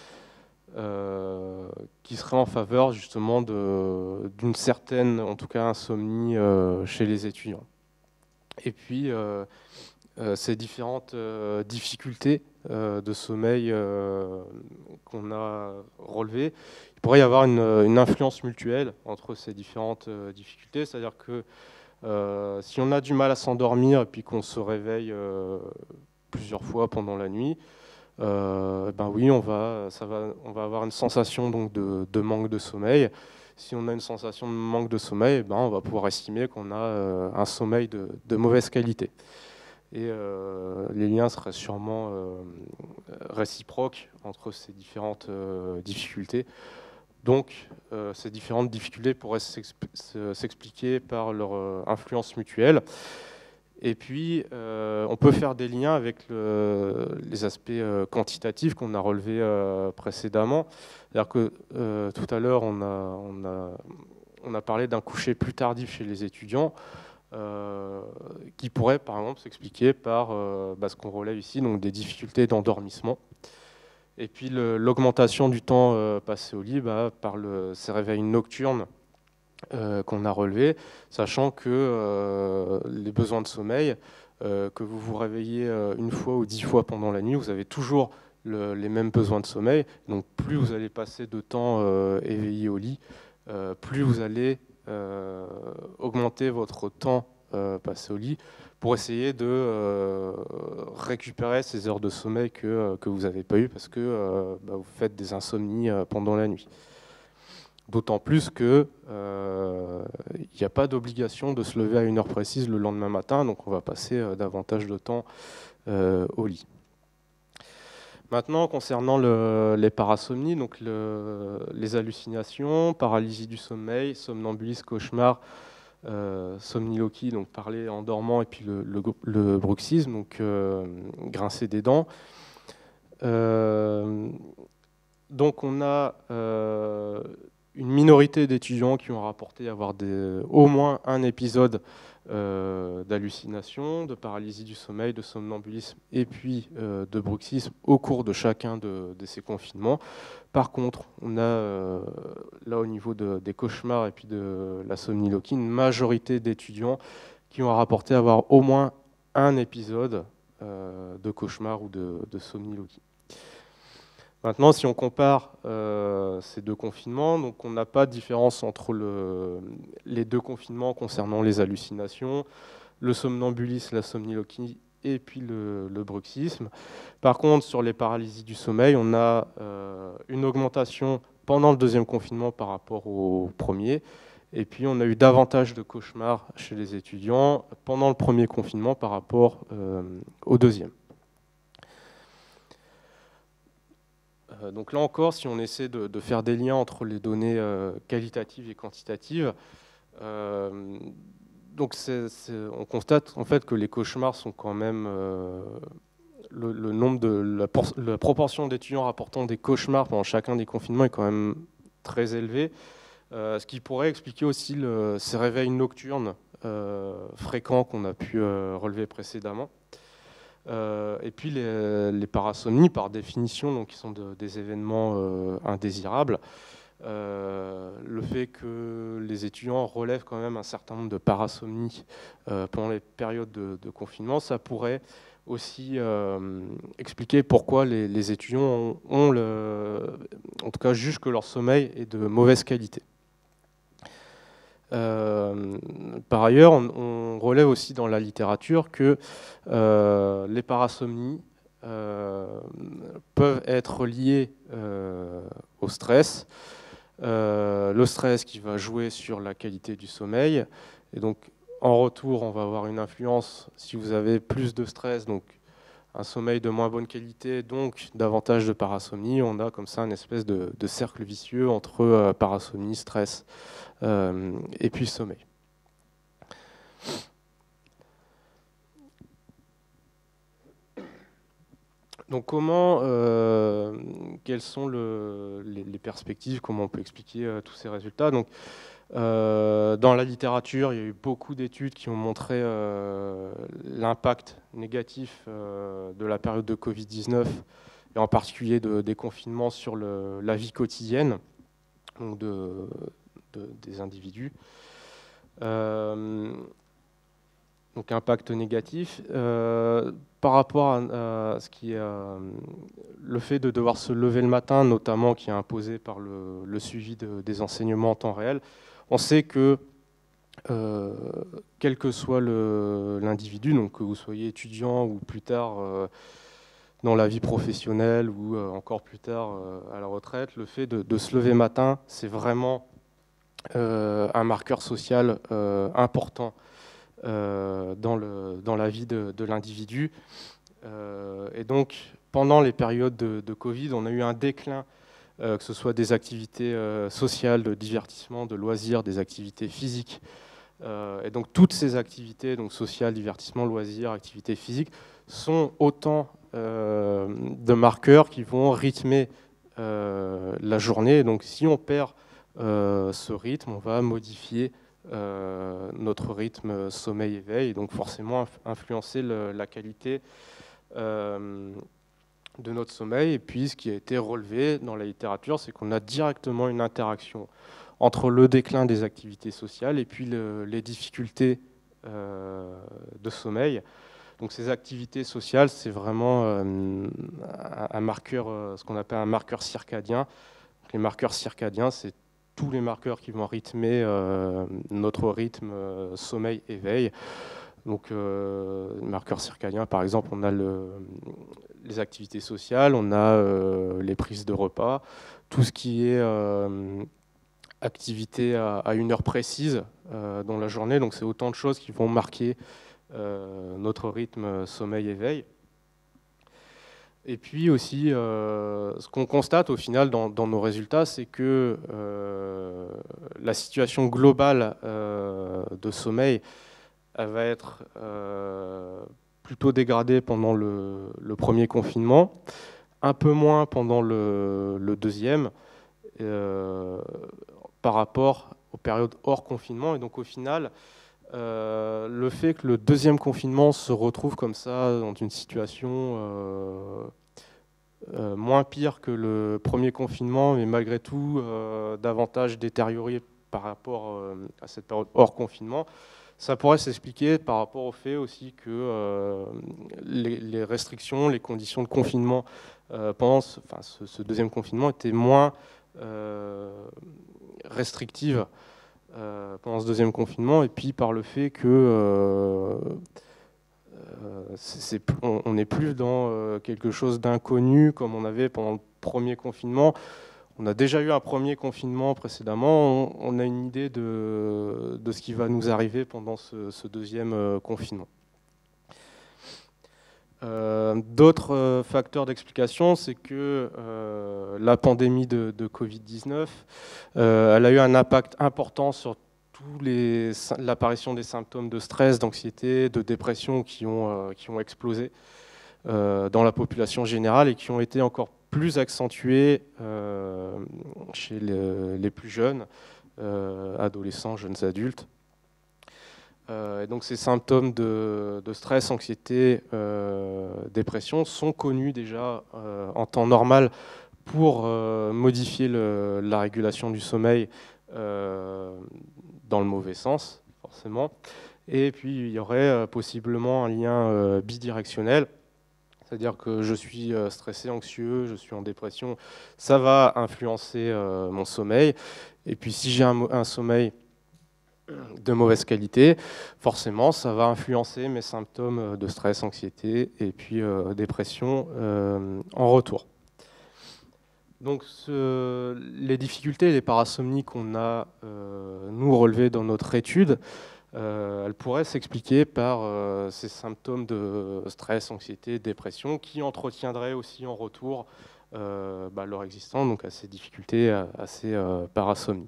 Speaker 2: euh, qui seraient en faveur justement d'une certaine, en tout cas, insomnie euh, chez les étudiants. Et puis euh, euh, ces différentes euh, difficultés euh, de sommeil euh, qu'on a relevées, il pourrait y avoir une, une influence mutuelle entre ces différentes euh, difficultés, c'est-à-dire que euh, si on a du mal à s'endormir et puis qu'on se réveille euh, plusieurs fois pendant la nuit, euh, ben oui, on va, ça va, on va avoir une sensation donc de, de manque de sommeil. Si on a une sensation de manque de sommeil, ben on va pouvoir estimer qu'on a euh, un sommeil de, de mauvaise qualité. Et euh, les liens seraient sûrement euh, réciproques entre ces différentes euh, difficultés. Donc, euh, ces différentes difficultés pourraient s'expliquer par leur euh, influence mutuelle. Et puis, euh, on peut faire des liens avec le, les aspects euh, quantitatifs qu'on a relevés euh, précédemment. C'est-à-dire que euh, tout à l'heure, on a, on, a, on a parlé d'un coucher plus tardif chez les étudiants. Euh, qui pourrait par exemple s'expliquer par euh, bah, ce qu'on relève ici, donc des difficultés d'endormissement. Et puis l'augmentation du temps euh, passé au lit bah, par le, ces réveils nocturnes euh, qu'on a relevés, sachant que euh, les besoins de sommeil, euh, que vous vous réveillez euh, une fois ou dix fois pendant la nuit, vous avez toujours le, les mêmes besoins de sommeil. Donc plus vous allez passer de temps euh, éveillé au lit, euh, plus vous allez Euh, augmenter votre temps euh, passé au lit pour essayer de euh, récupérer ces heures de sommeil que, euh, que vous n'avez pas eues parce que euh, bah, vous faites des insomnies euh, pendant la nuit. D'autant plus qu'il euh, n'y a pas d'obligation de se lever à une heure précise le lendemain matin, donc on va passer euh, davantage de temps euh, au lit. Maintenant, concernant le, les parasomnies, donc le, les hallucinations, paralysie du sommeil, somnambulisme, cauchemar, euh, somniloquie, donc parler en dormant, et puis le, le, le bruxisme, donc euh, grincer des dents. Euh, donc on a euh, une minorité d'étudiants qui ont rapporté avoir des, au moins un épisode Euh, d'hallucination, de paralysie du sommeil, de somnambulisme et puis euh, de bruxisme au cours de chacun de, de ces confinements. Par contre, on a euh, là au niveau de, des cauchemars et puis de la somniloquie, une majorité d'étudiants qui ont rapporté avoir au moins un épisode euh, de cauchemar ou de, de somniloquie. Maintenant, si on compare euh, ces deux confinements, donc on n'a pas de différence entre le, les deux confinements concernant les hallucinations, le somnambulisme, la somniloquie et puis le, le bruxisme. Par contre, sur les paralysies du sommeil, on a euh, une augmentation pendant le deuxième confinement par rapport au premier. Et puis, on a eu davantage de cauchemars chez les étudiants pendant le premier confinement par rapport euh, au deuxième. Donc là encore, si on essaie de, de faire des liens entre les données euh, qualitatives et quantitatives, euh, donc c'est, c'est, on constate en fait que les cauchemars sont quand même euh, le, le nombre de la, por, la proportion d'étudiants rapportant des cauchemars pendant chacun des confinements est quand même très élevée, euh, ce qui pourrait expliquer aussi le, ces réveils nocturnes euh, fréquents qu'on a pu euh, relever précédemment. Euh, et puis les, les parasomnies, par définition, donc, qui sont de, des événements euh, indésirables. Euh, le fait que les étudiants relèvent quand même un certain nombre de parasomnies euh, pendant les périodes de, de confinement, ça pourrait aussi euh, expliquer pourquoi les, les étudiants ont, ont le, en tout cas jugent que leur sommeil est de mauvaise qualité. Euh, par ailleurs, on, on relève aussi dans la littérature que euh, les parasomnies euh, peuvent être liées euh, au stress. Euh, le stress qui va jouer sur la qualité du sommeil. Et donc, en retour, on va avoir une influence si vous avez plus de stress, donc un sommeil de moins bonne qualité, donc davantage de parasomnie. On a comme ça une espèce de, de cercle vicieux entre euh, parasomnie, stress euh, et puis sommeil. Donc comment, euh, quelles sont le, les, les perspectives, comment on peut expliquer euh, tous ces résultats? Donc, euh, dans la littérature, il y a eu beaucoup d'études qui ont montré euh, l'impact négatif euh, de la période de Covid dix-neuf, et en particulier de, des confinements sur le, la vie quotidienne donc de, de, des individus. Euh, donc impact négatif. Euh, par rapport à, à ce qui est euh, le fait de devoir se lever le matin, notamment qui est imposé par le, le suivi de, des enseignements en temps réel, on sait que euh, quel que soit l'individu, donc que vous soyez étudiant ou plus tard euh, dans la vie professionnelle ou euh, encore plus tard euh, à la retraite, le fait de, de se lever matin, c'est vraiment euh, un marqueur social euh, important Euh, dans, le, dans la vie de, de l'individu. Euh, et donc, pendant les périodes de, de Covid, on a eu un déclin, euh, que ce soit des activités euh, sociales, de divertissement, de loisirs, des activités physiques. Euh, et donc, toutes ces activités, donc sociales, divertissement, loisirs, activités physiques, sont autant euh, de marqueurs qui vont rythmer euh, la journée. Et donc, si on perd euh, ce rythme, on va modifier Euh, notre rythme sommeil-éveil, et donc forcément influencer le, la qualité euh, de notre sommeil. Et puis ce qui a été relevé dans la littérature, c'est qu'on a directement une interaction entre le déclin des activités sociales et puis le, les difficultés euh, de sommeil. Donc ces activités sociales, c'est vraiment euh, un, un marqueur, euh, ce qu'on appelle un marqueur circadien. Donc, les marqueurs circadiens, c'est tous les marqueurs qui vont rythmer euh, notre rythme euh, sommeil-éveil. Donc, euh, marqueurs circadiens, par exemple, on a le, les activités sociales, on a euh, les prises de repas, tout ce qui est euh, activité à, à une heure précise euh, dans la journée. Donc, c'est autant de choses qui vont marquer euh, notre rythme sommeil-éveil. Et puis aussi, euh, ce qu'on constate au final dans, dans nos résultats, c'est que euh, la situation globale euh, de sommeil, elle va être euh, plutôt dégradée pendant le, le premier confinement, un peu moins pendant le, le deuxième, euh, par rapport aux périodes hors confinement. Et donc au final, Euh, le fait que le deuxième confinement se retrouve comme ça dans une situation euh, euh, moins pire que le premier confinement, mais malgré tout euh, davantage détérioré par rapport euh, à cette période hors confinement, ça pourrait s'expliquer par rapport au fait aussi que euh, les, les restrictions, les conditions de confinement euh, pendant ce, enfin, ce, ce deuxième confinement étaient moins euh, restrictives Euh, pendant ce deuxième confinement, et puis par le fait que euh, euh, c'est, on n'est plus dans euh, quelque chose d'inconnu comme on avait pendant le premier confinement. On a déjà eu un premier confinement précédemment, on, on a une idée de, de ce qui va nous arriver pendant ce, ce deuxième euh, confinement. Euh, D'autres euh, facteurs d'explication, c'est que euh, la pandémie de, de Covid dix-neuf, euh, elle a eu un impact important sur l'apparition des symptômes de stress, d'anxiété, de dépression qui ont, euh, qui ont explosé euh, dans la population générale et qui ont été encore plus accentués euh, chez les, les plus jeunes, euh, adolescents, jeunes adultes. Euh, et donc ces symptômes de, de stress, anxiété, euh, dépression sont connus déjà euh, en temps normal pour euh, modifier le, la régulation du sommeil euh, dans le mauvais sens, forcément. Et puis il y aurait possiblement un lien bidirectionnel. C'est-à-dire que je suis stressé, anxieux, je suis en dépression, ça va influencer euh, mon sommeil. Et puis si j'ai un, un sommeil de mauvaise qualité, forcément ça va influencer mes symptômes de stress, anxiété et puis euh, dépression euh, en retour. Donc ce, les difficultés, les parasomnies qu'on a euh, nous relevées dans notre étude, Euh, elle pourrait s'expliquer par euh, ces symptômes de stress, anxiété, dépression qui entretiendraient aussi en retour euh, bah, leur existence, donc à ces difficultés, à, à ces euh, parasomnies.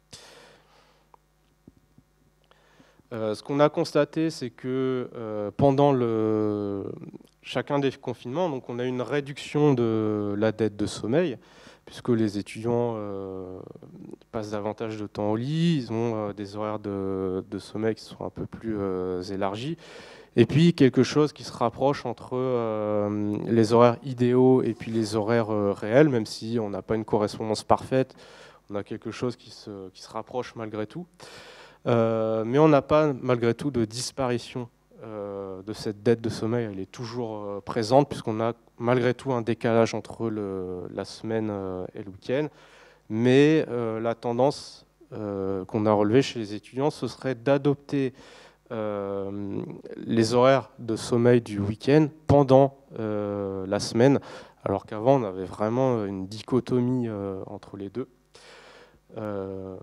Speaker 2: Euh, ce qu'on a constaté, c'est que euh, pendant le, chacun des confinements, donc on a une réduction de la dette de sommeil, puisque les étudiants euh, passent davantage de temps au lit, ils ont euh, des horaires de, de sommeil qui sont un peu plus euh, élargis, et puis quelque chose qui se rapproche entre euh, les horaires idéaux et puis les horaires euh, réels, même si on n'a pas une correspondance parfaite, on a quelque chose qui se, qui se rapproche malgré tout. Euh, mais on n'a pas malgré tout de disparition euh, de cette dette de sommeil, elle est toujours euh, présente puisqu'on a malgré tout un décalage entre le, la semaine euh, et le week-end. Mais euh, la tendance euh, qu'on a relevée chez les étudiants, ce serait d'adopter euh, les horaires de sommeil du week-end pendant euh, la semaine, alors qu'avant on avait vraiment une dichotomie euh, entre les deux. Euh,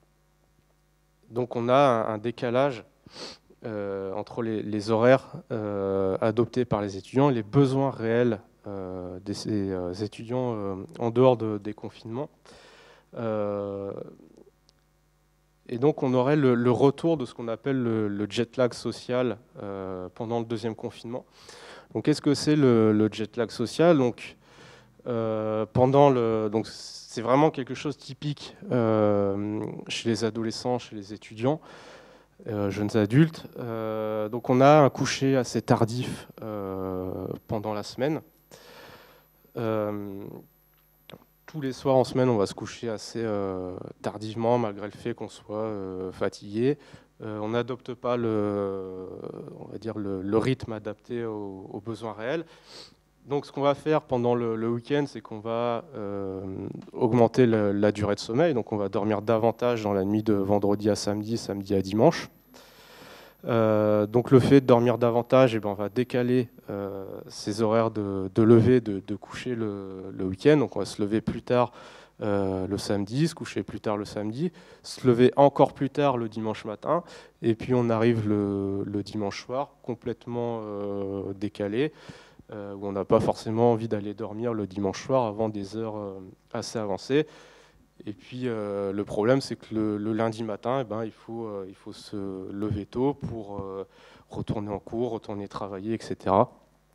Speaker 2: donc on a un, un décalage euh, entre les, les horaires euh, adoptés par les étudiants et les besoins réels euh, des, des euh, étudiants euh, en dehors de, des confinements. Euh, et donc on aurait le, le retour de ce qu'on appelle le, le jet lag social euh, pendant le deuxième confinement. Donc qu'est-ce que c'est le, le jet lag social? Donc, euh, pendant le, donc c'est vraiment quelque chose de typique euh, chez les adolescents, chez les étudiants, euh, jeunes adultes. Euh, donc on a un coucher assez tardif euh, pendant la semaine. Euh, Tous les soirs en semaine, on va se coucher assez euh, tardivement, malgré le fait qu'on soit euh, fatigué. Euh, on n'adopte pas le, on va dire le, le rythme adapté aux, aux besoins réels. Donc, ce qu'on va faire pendant le, le week-end, c'est qu'on va euh, augmenter le, la durée de sommeil. Donc, on va dormir davantage dans la nuit de vendredi à samedi, samedi à dimanche. Euh, donc le fait de dormir davantage, eh ben, on va décaler euh, ses horaires de, de lever, de, de coucher le, le week-end. Donc on va se lever plus tard euh, le samedi, se coucher plus tard le samedi, se lever encore plus tard le dimanche matin, et puis on arrive le, le dimanche soir complètement euh, décalé, euh, où on n'a pas forcément envie d'aller dormir le dimanche soir avant des heures euh, assez avancées. Et puis euh, le problème, c'est que le, le lundi matin, eh ben, il, faut, euh, il faut se lever tôt pour euh, retourner en cours, retourner travailler, et cetera.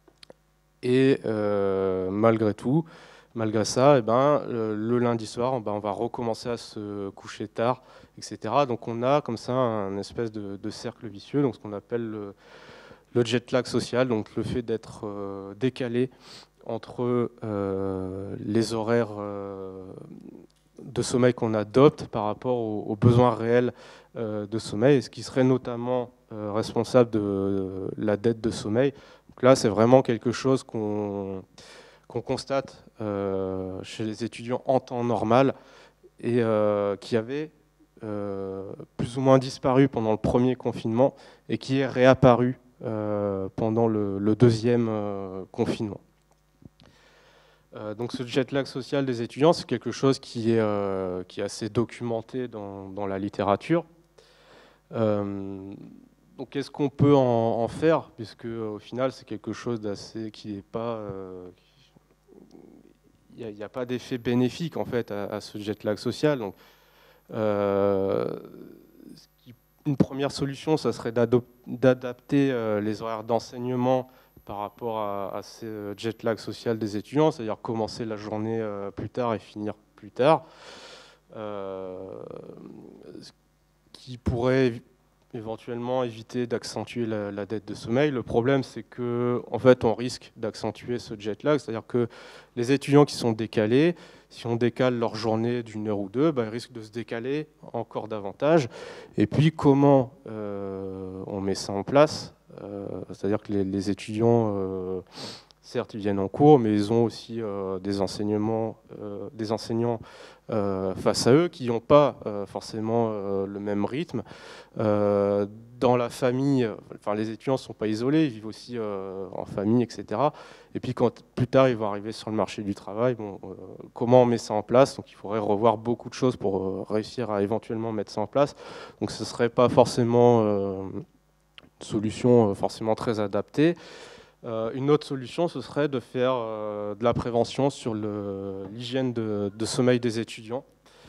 Speaker 2: Et euh, malgré tout, malgré ça, eh ben, le, le lundi soir, eh ben, on va recommencer à se coucher tard, et cetera. Donc on a comme ça un espèce de, de cercle vicieux, donc ce qu'on appelle le, le jet lag social, donc le fait d'être euh, décalé entre euh, les horaires euh, de sommeil qu'on adopte par rapport aux, aux besoins réels euh, de sommeil, et ce qui serait notamment euh, responsable de euh, la dette de sommeil. Donc là, c'est vraiment quelque chose qu'on qu'on constate euh, chez les étudiants en temps normal et euh, qui avait euh, plus ou moins disparu pendant le premier confinement et qui est réapparu euh, pendant le, le deuxième euh, confinement. Euh, donc ce jet lag social des étudiants, c'est quelque chose qui est, euh, qui est assez documenté dans, dans la littérature. Euh, donc qu'est-ce qu'on peut en, en faire, puisque au final c'est quelque chose d'assez qui n'est pas, euh, il n'y a, a pas d'effet bénéfique en fait à, à ce jet lag social. Donc, euh, une première solution, ça serait d'adapter euh, les horaires d'enseignement par rapport à, à ces jet lag social des étudiants, c'est-à-dire commencer la journée euh, plus tard et finir plus tard, euh, ce qui pourrait éventuellement éviter d'accentuer la, la dette de sommeil. Le problème, c'est que en fait, on risque d'accentuer ce jet lag, c'est-à-dire que les étudiants qui sont décalés, si on décale leur journée d'une heure ou deux, bah, ils risquent de se décaler encore davantage. Et puis, comment euh, on met ça en place? euh, C'est-à-dire que les, les étudiants, euh, certes, ils viennent en cours, mais ils ont aussi euh, des enseignements, euh, des enseignants euh, face à eux qui n'ont pas euh, forcément euh, le même rythme. Euh, dans la famille, enfin, les étudiants ne sont pas isolés, ils vivent aussi euh, en famille, et cetera. Et puis quand plus tard ils vont arriver sur le marché du travail, bon, euh, comment on met ça en place? Donc il faudrait revoir beaucoup de choses pour euh, réussir à éventuellement mettre ça en place. Donc ce ne serait pas forcément euh, une solution euh, forcément très adaptée. Euh, une autre solution, ce serait de faire euh, de la prévention sur l'hygiène de, de sommeil des étudiants.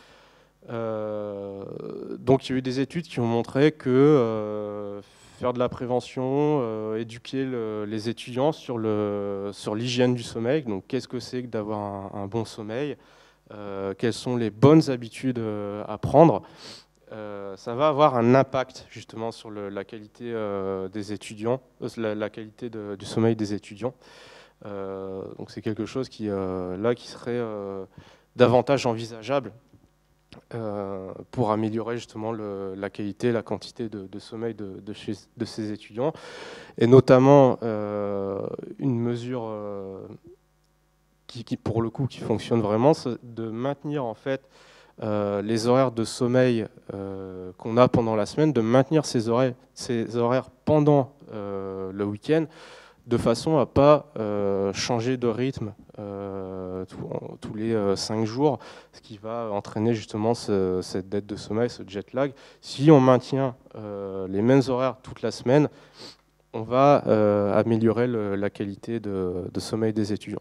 Speaker 2: Euh, donc il y a eu des études qui ont montré que euh, faire de la prévention, euh, éduquer le, les étudiants sur le, sur l'hygiène du sommeil, donc qu'est-ce que c'est que d'avoir un, un bon sommeil, euh, quelles sont les bonnes habitudes euh, à prendre, euh, ça va avoir un impact justement sur le, la qualité euh, des étudiants, euh, la, la qualité de, du sommeil des étudiants. Euh, donc c'est quelque chose qui, euh, là, qui serait euh, davantage envisageable Euh, pour améliorer justement le, la qualité, la quantité de, de sommeil de, de, chez, de ces étudiants. Et notamment, euh, une mesure euh, qui, qui, pour le coup, qui fonctionne vraiment, c'est de maintenir en fait euh, les horaires de sommeil euh, qu'on a pendant la semaine, de maintenir ces horaires, ces horaires pendant euh, le week-end, de façon à ne pas euh, changer de rythme euh, tout, en, tous les euh, cinq jours, ce qui va entraîner justement ce, cette dette de sommeil, ce jet lag. Si on maintient euh, les mêmes horaires toute la semaine, on va euh, améliorer le, la qualité de, de sommeil des étudiants.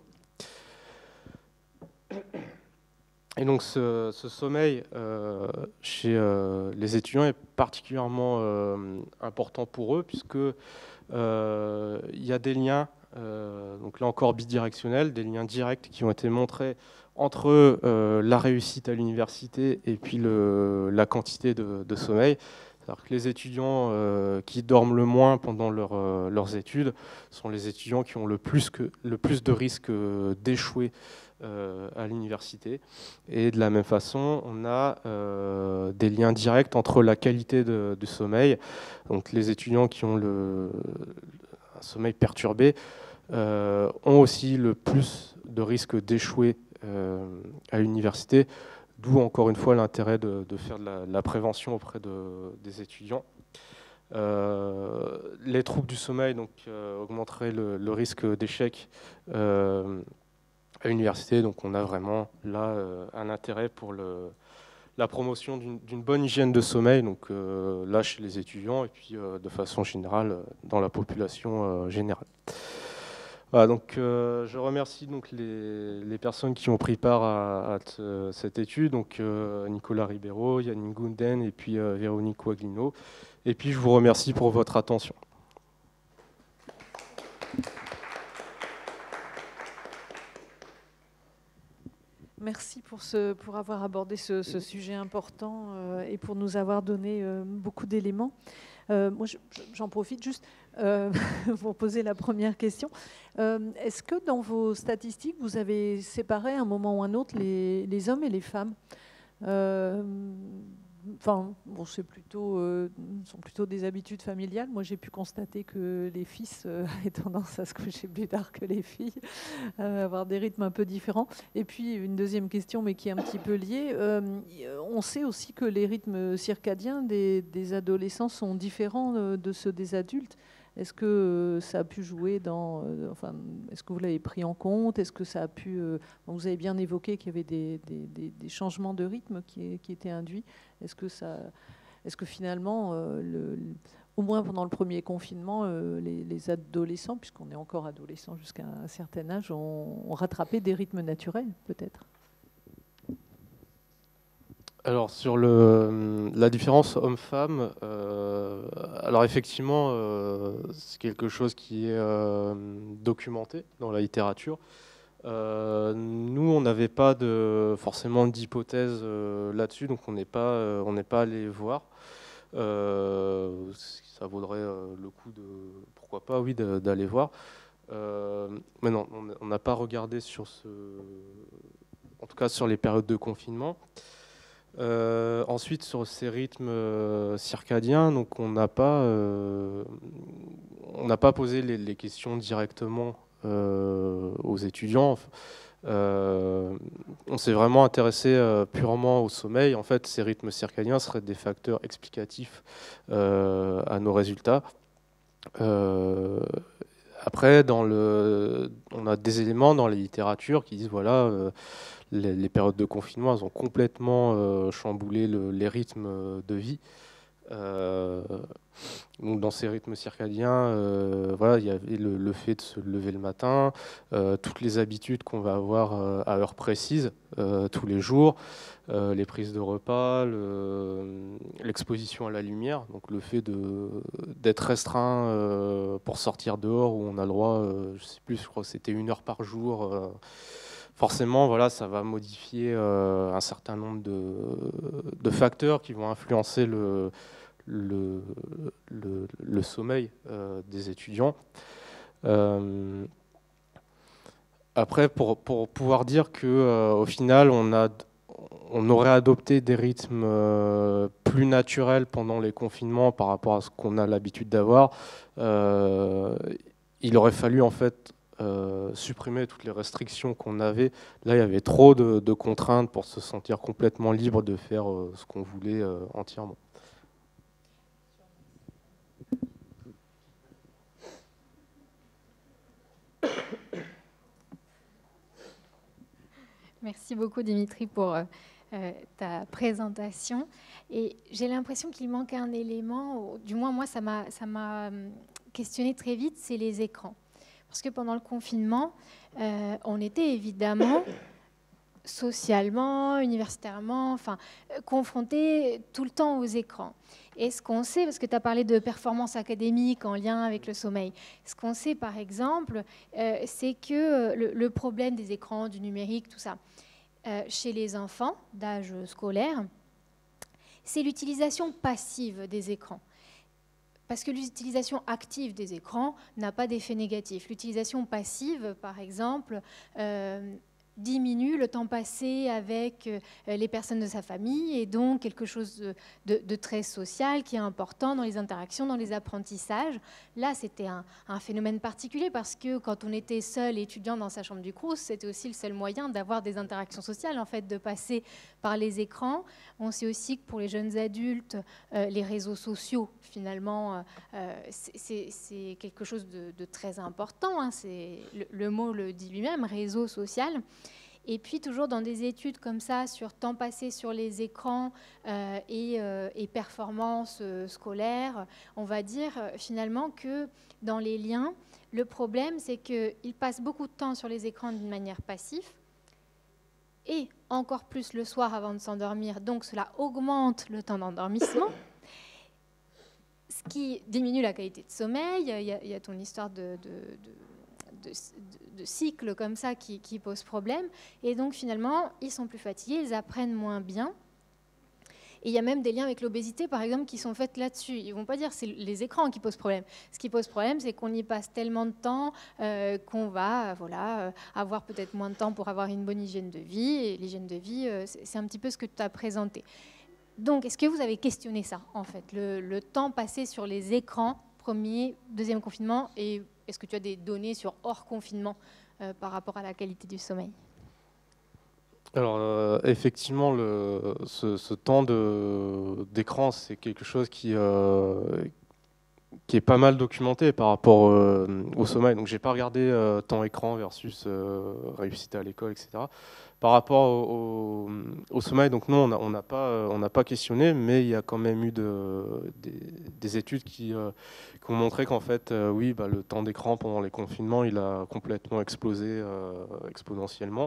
Speaker 2: Et donc ce, ce sommeil euh, chez euh, les étudiants est particulièrement euh, important pour eux, puisque euh, il y a des liens, euh, donc là encore bidirectionnels, des liens directs qui ont été montrés entre euh, la réussite à l'université et puis le, la quantité de, de sommeil. C'est-à-dire que les étudiants euh, qui dorment le moins pendant leur, euh, leurs études sont les étudiants qui ont le plus, que, le plus de risques euh, d'échouer Euh, à l'université. Et de la même façon, on a euh, des liens directs entre la qualité de, du sommeil. Donc les étudiants qui ont le, un sommeil perturbé euh, ont aussi le plus de risques d'échouer euh, à l'université, d'où encore une fois l'intérêt de, de faire de la, de la prévention auprès de, des étudiants. Euh, les troubles du sommeil donc, euh, augmenteraient le, le risque d'échec euh, à l'université, donc on a vraiment là euh, un intérêt pour le, la promotion d'une bonne hygiène de sommeil, donc euh, là chez les étudiants et puis euh, de façon générale dans la population euh, générale. Voilà, donc euh, je remercie donc les, les personnes qui ont pris part à, à cette étude, donc euh, Nicolas Ribeiro, Yannick Gunden et puis euh, Véronique Waglino. Et puis je vous remercie pour votre attention.
Speaker 1: Merci pour, ce, pour avoir abordé ce, ce sujet important euh, et pour nous avoir donné euh, beaucoup d'éléments. Euh, moi, j'en profite juste euh, pour poser la première question. Euh, Est-ce que dans vos statistiques, vous avez séparé à un moment ou un autre les, les hommes et les femmes? euh, Enfin, bon, c'est plutôt, euh, sont plutôt des habitudes familiales. Moi, j'ai pu constater que les fils euh, avaient tendance à se coucher plus tard que les filles, euh, avoir des rythmes un peu différents. Et puis, une deuxième question, mais qui est un petit peu liée. Euh, on sait aussi que les rythmes circadiens des, des adolescents sont différents de, de ceux des adultes. Est-ce que euh, ça a pu jouer dans... Euh, enfin, est-ce que vous l'avez pris en compte? Est-ce que ça a pu... Euh, bon, vous avez bien évoqué qu'il y avait des, des, des, des changements de rythme qui, qui étaient induits. Est-ce que, ça, est-ce que finalement, euh, le, au moins pendant le premier confinement, euh, les, les adolescents, puisqu'on est encore adolescents jusqu'à un certain âge, ont, ont rattrapé des rythmes naturels, peut-être?
Speaker 2: Alors sur le, la différence homme-femme, euh, alors effectivement euh, c'est quelque chose qui est euh, documenté dans la littérature. Euh, nous on n'avait pas de, forcément d'hypothèse euh, là-dessus, donc on n'est pas, euh, on n'est pas allé voir. Euh, ça vaudrait euh, le coup de, pourquoi pas, oui, d'aller voir. Euh, mais non, on n'a pas regardé sur ce, en tout cas sur les périodes de confinement. Euh, ensuite, sur ces rythmes euh, circadiens, donc on n'a pas, euh, on n'a pas posé les, les questions directement euh, aux étudiants. Euh, on s'est vraiment intéressé euh, purement au sommeil. En fait, ces rythmes circadiens seraient des facteurs explicatifs euh, à nos résultats. Euh, après, dans le, on a des éléments dans les littératures qui disent voilà. Euh, Les, les périodes de confinement, elles ont complètement euh, chamboulé le, les rythmes de vie. Euh, donc dans ces rythmes circadiens, euh, voilà, il y avait le, le fait de se lever le matin, euh, toutes les habitudes qu'on va avoir euh, à heure précise euh, tous les jours, euh, les prises de repas, l'exposition à la lumière, donc le fait d'être restreint euh, pour sortir dehors où on a le droit, euh, je sais plus, je crois que c'était une heure par jour. Euh, Forcément, voilà, ça va modifier euh, un certain nombre de, de facteurs qui vont influencer le, le, le, le sommeil euh, des étudiants. Euh, après, pour, pour pouvoir dire que euh, au final, on, a, on aurait adopté des rythmes euh, plus naturels pendant les confinements par rapport à ce qu'on a l'habitude d'avoir, euh, il aurait fallu en fait Euh, supprimer toutes les restrictions qu'on avait. Là, il y avait trop de, de contraintes pour se sentir complètement libre de faire euh, ce qu'on voulait euh, entièrement.
Speaker 3: Merci beaucoup, Dimitri, pour euh, ta présentation. Et j'ai l'impression qu'il manque un élément, du moins moi, ça m'a ça m'a questionné très vite, c'est les écrans. Parce que pendant le confinement, euh, on était évidemment socialement, universitairement, enfin, confrontés tout le temps aux écrans. Et ce qu'on sait, parce que tu as parlé de performance académique en lien avec le sommeil, ce qu'on sait par exemple, euh, c'est que le, le problème des écrans, du numérique, tout ça, euh, chez les enfants d'âge scolaire, c'est l'utilisation passive des écrans. Parce que l'utilisation active des écrans n'a pas d'effet négatif. L'utilisation passive, par exemple, euh, diminue le temps passé avec les personnes de sa famille et donc quelque chose de, de, de très social qui est important dans les interactions, dans les apprentissages. Là, c'était un, un phénomène particulier parce que quand on était seul étudiant dans sa chambre du Crous, c'était aussi le seul moyen d'avoir des interactions sociales, en fait, de passer par les écrans. On sait aussi que pour les jeunes adultes, euh, les réseaux sociaux, finalement, euh, c'est quelque chose de, de très important. Hein. Le, le mot le dit lui-même, réseau social. Et puis toujours dans des études comme ça sur temps passé sur les écrans euh, et, euh, et performance euh, scolaire, on va dire euh, finalement que dans les liens, le problème c'est qu'ils passent beaucoup de temps sur les écrans d'une manière passive et encore plus le soir avant de s'endormir, donc cela augmente le temps d'endormissement, ce qui diminue la qualité de sommeil. Il y a, il y a ton histoire de... de, de De, de, de cycles comme ça qui, qui posent problème. Et donc, finalement, ils sont plus fatigués, ils apprennent moins bien. Et il y a même des liens avec l'obésité, par exemple, qui sont faits là-dessus. Ils ne vont pas dire que c'est les écrans qui posent problème. Ce qui pose problème, c'est qu'on y passe tellement de temps euh, qu'on va euh, voilà, euh, avoir peut-être moins de temps pour avoir une bonne hygiène de vie. Et l'hygiène de vie, euh, c'est un petit peu ce que tu as présenté. Donc, est-ce que vous avez questionné ça, en fait, le, le temps passé sur les écrans, premier, deuxième confinement, et est-ce que tu as des données sur hors confinement euh, par rapport à la qualité du sommeil?
Speaker 2: Alors, euh, effectivement, le, ce, ce temps d'écran, c'est quelque chose qui, euh, qui est pas mal documenté par rapport euh, au sommeil. Donc, j'ai pas regardé euh, temps écran versus euh, réussite à l'école, et cetera. Par rapport au, au, au sommeil, donc non, on n'a pas, on n'a pas questionné, mais il y a quand même eu de, des, des études qui, euh, qui ont montré qu'en fait, euh, oui, bah, le temps d'écran pendant les confinements, il a complètement explosé euh, exponentiellement.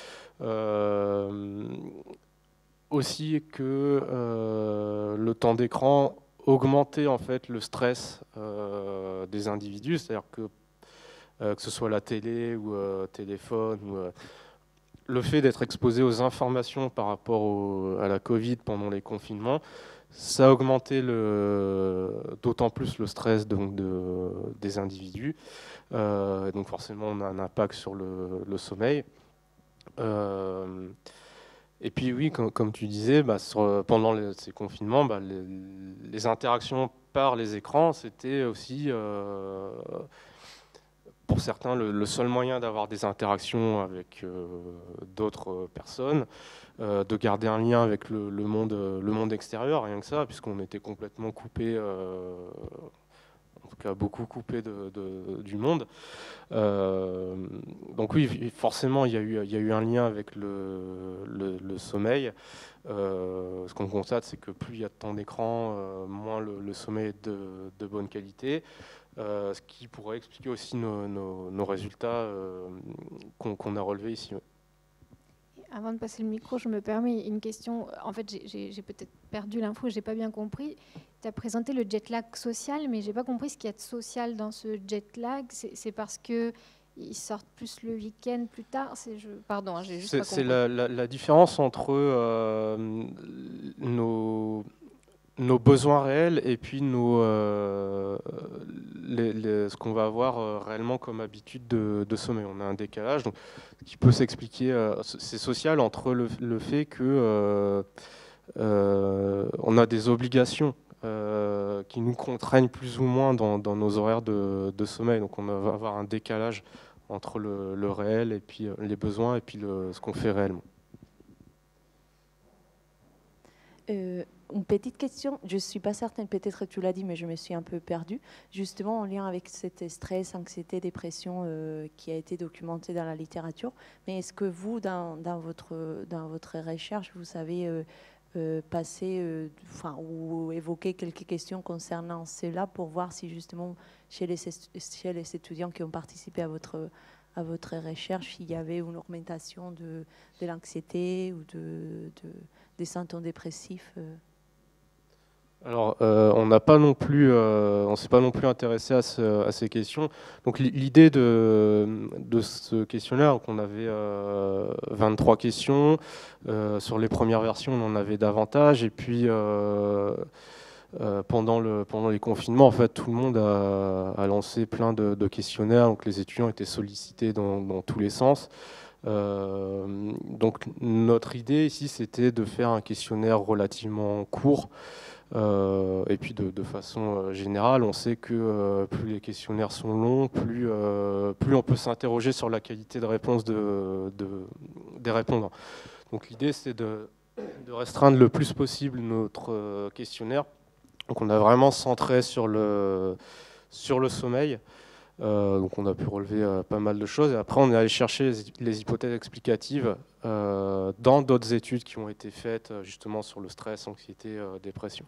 Speaker 2: Euh, aussi que euh, le temps d'écran augmentait en fait le stress euh, des individus, c'est-à-dire que euh, que ce soit la télé ou euh, téléphone ou euh, le fait d'être exposé aux informations par rapport au, à la Covid pendant les confinements, ça a augmenté d'autant plus le stress donc, de, des individus. Euh, donc forcément, on a un impact sur le, le sommeil. Euh, et puis oui, comme, comme tu disais, bah, sur, pendant les, ces confinements, bah, les, les interactions par les écrans, c'était aussi... Euh, pour certains, le, le seul moyen d'avoir des interactions avec euh, d'autres personnes, euh, de garder un lien avec le, le, monde, le monde extérieur, rien que ça, puisqu'on était complètement coupé, euh, en tout cas beaucoup coupé de, de, du monde. Euh, donc oui, forcément, il y a eu, il y a eu un lien avec le, le, le sommeil. Euh, ce qu'on constate, c'est que plus il y a de temps d'écran, euh, moins le, le sommeil est de, de bonne qualité. Euh, ce qui pourrait expliquer aussi nos, nos, nos résultats euh, qu'on qu'on a relevés ici.
Speaker 3: Avant de passer le micro, je me permets une question. En fait, j'ai peut-être perdu l'info, je n'ai pas bien compris. Tu as présenté le jet lag social, mais je n'ai pas compris ce qu'il y a de social dans ce jet lag. C'est parce que ils sortent plus le week-end plus tard. Je... Pardon, hein, j'ai juste pas compris.
Speaker 2: C'est la, la, la différence entre euh, nos... nos besoins réels et puis nos, euh, les, les, ce qu'on va avoir euh, réellement comme habitude de, de sommeil. On a un décalage donc, qui peut s'expliquer, euh, c'est social entre le, le fait que euh, euh, on a des obligations euh, qui nous contraignent plus ou moins dans, dans nos horaires de, de sommeil. Donc on va avoir un décalage entre le, le réel et puis les besoins et puis le, ce qu'on fait réellement.
Speaker 4: Euh, une petite question, je ne suis pas certaine, peut-être que tu l'as dit, mais je me suis un peu perdue. Justement, en lien avec cet stress, anxiété, dépression euh, qui a été documenté dans la littérature. Mais est-ce que vous, dans, dans, votre, dans votre recherche, vous savez euh, euh, passer euh, enfin, ou évoquer quelques questions concernant cela pour voir si justement, chez les, chez les étudiants qui ont participé à votre, à votre recherche, il y avait une augmentation de, de l'anxiété ou de... de des symptômes dépressifs euh.
Speaker 2: Alors, euh, on n'a pas non plus, euh, on s'est pas non plus intéressé à, ce, à ces questions. Donc, l'idée de, de ce questionnaire, donc on avait euh, vingt-trois questions. Euh, sur les premières versions, on en avait davantage. Et puis, euh, euh, pendant le, pendant les confinements, en fait, tout le monde a, a lancé plein de, de questionnaires. Donc, les étudiants étaient sollicités dans, dans tous les sens. Euh, donc notre idée ici, c'était de faire un questionnaire relativement court. Euh, et puis de, de façon générale, on sait que euh, plus les questionnaires sont longs, plus, euh, plus on peut s'interroger sur la qualité de réponse de, de, des répondants. Donc l'idée, c'est de, de restreindre le plus possible notre questionnaire. Donc on a vraiment centré sur le, sur le sommeil. Euh, donc on a pu relever euh, pas mal de choses. Et après, on est allé chercher les, les hypothèses explicatives euh, dans d'autres études qui ont été faites justement sur le stress, anxiété, euh, dépression.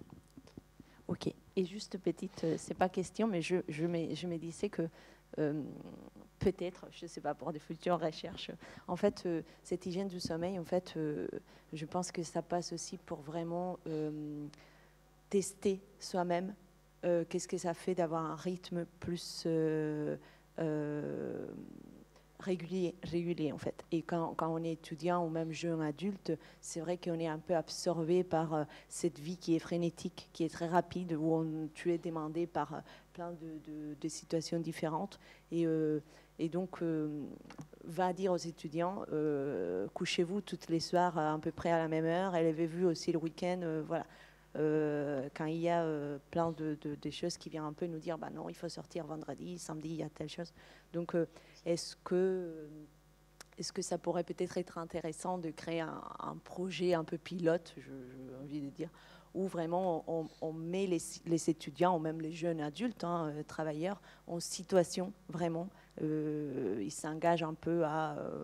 Speaker 4: Ok. Et juste petite, euh, c'est pas question, mais je, je, me, je me disais que euh, peut-être, je ne sais pas, pour des futures recherches, en fait, euh, cette hygiène du sommeil, en fait, euh, je pense que ça passe aussi pour vraiment euh, tester soi-même. Euh, qu'est-ce que ça fait d'avoir un rythme plus euh, euh, régulier, régulier en fait. Et quand, quand on est étudiant ou même jeune adulte, c'est vrai qu'on est un peu absorbé par euh, cette vie qui est frénétique, qui est très rapide, où on, tu es demandé par euh, plein de, de, de situations différentes. Et, euh, et donc, euh, va dire aux étudiants, euh, couchez-vous toutes les soirs à, à peu près à la même heure, et levez-vous aussi le week-end, euh, voilà. Euh, quand il y a euh, plein de, de, de choses qui viennent un peu nous dire bah non, il faut sortir vendredi, samedi, il y a telle chose. Donc, euh, est-ce que, est-ce que ça pourrait peut-être être intéressant de créer un, un projet un peu pilote, j'ai envie de dire, où vraiment on, on met les, les étudiants, ou même les jeunes adultes, hein, euh, travailleurs, en situation vraiment. Euh, ils s'engagent un peu à euh,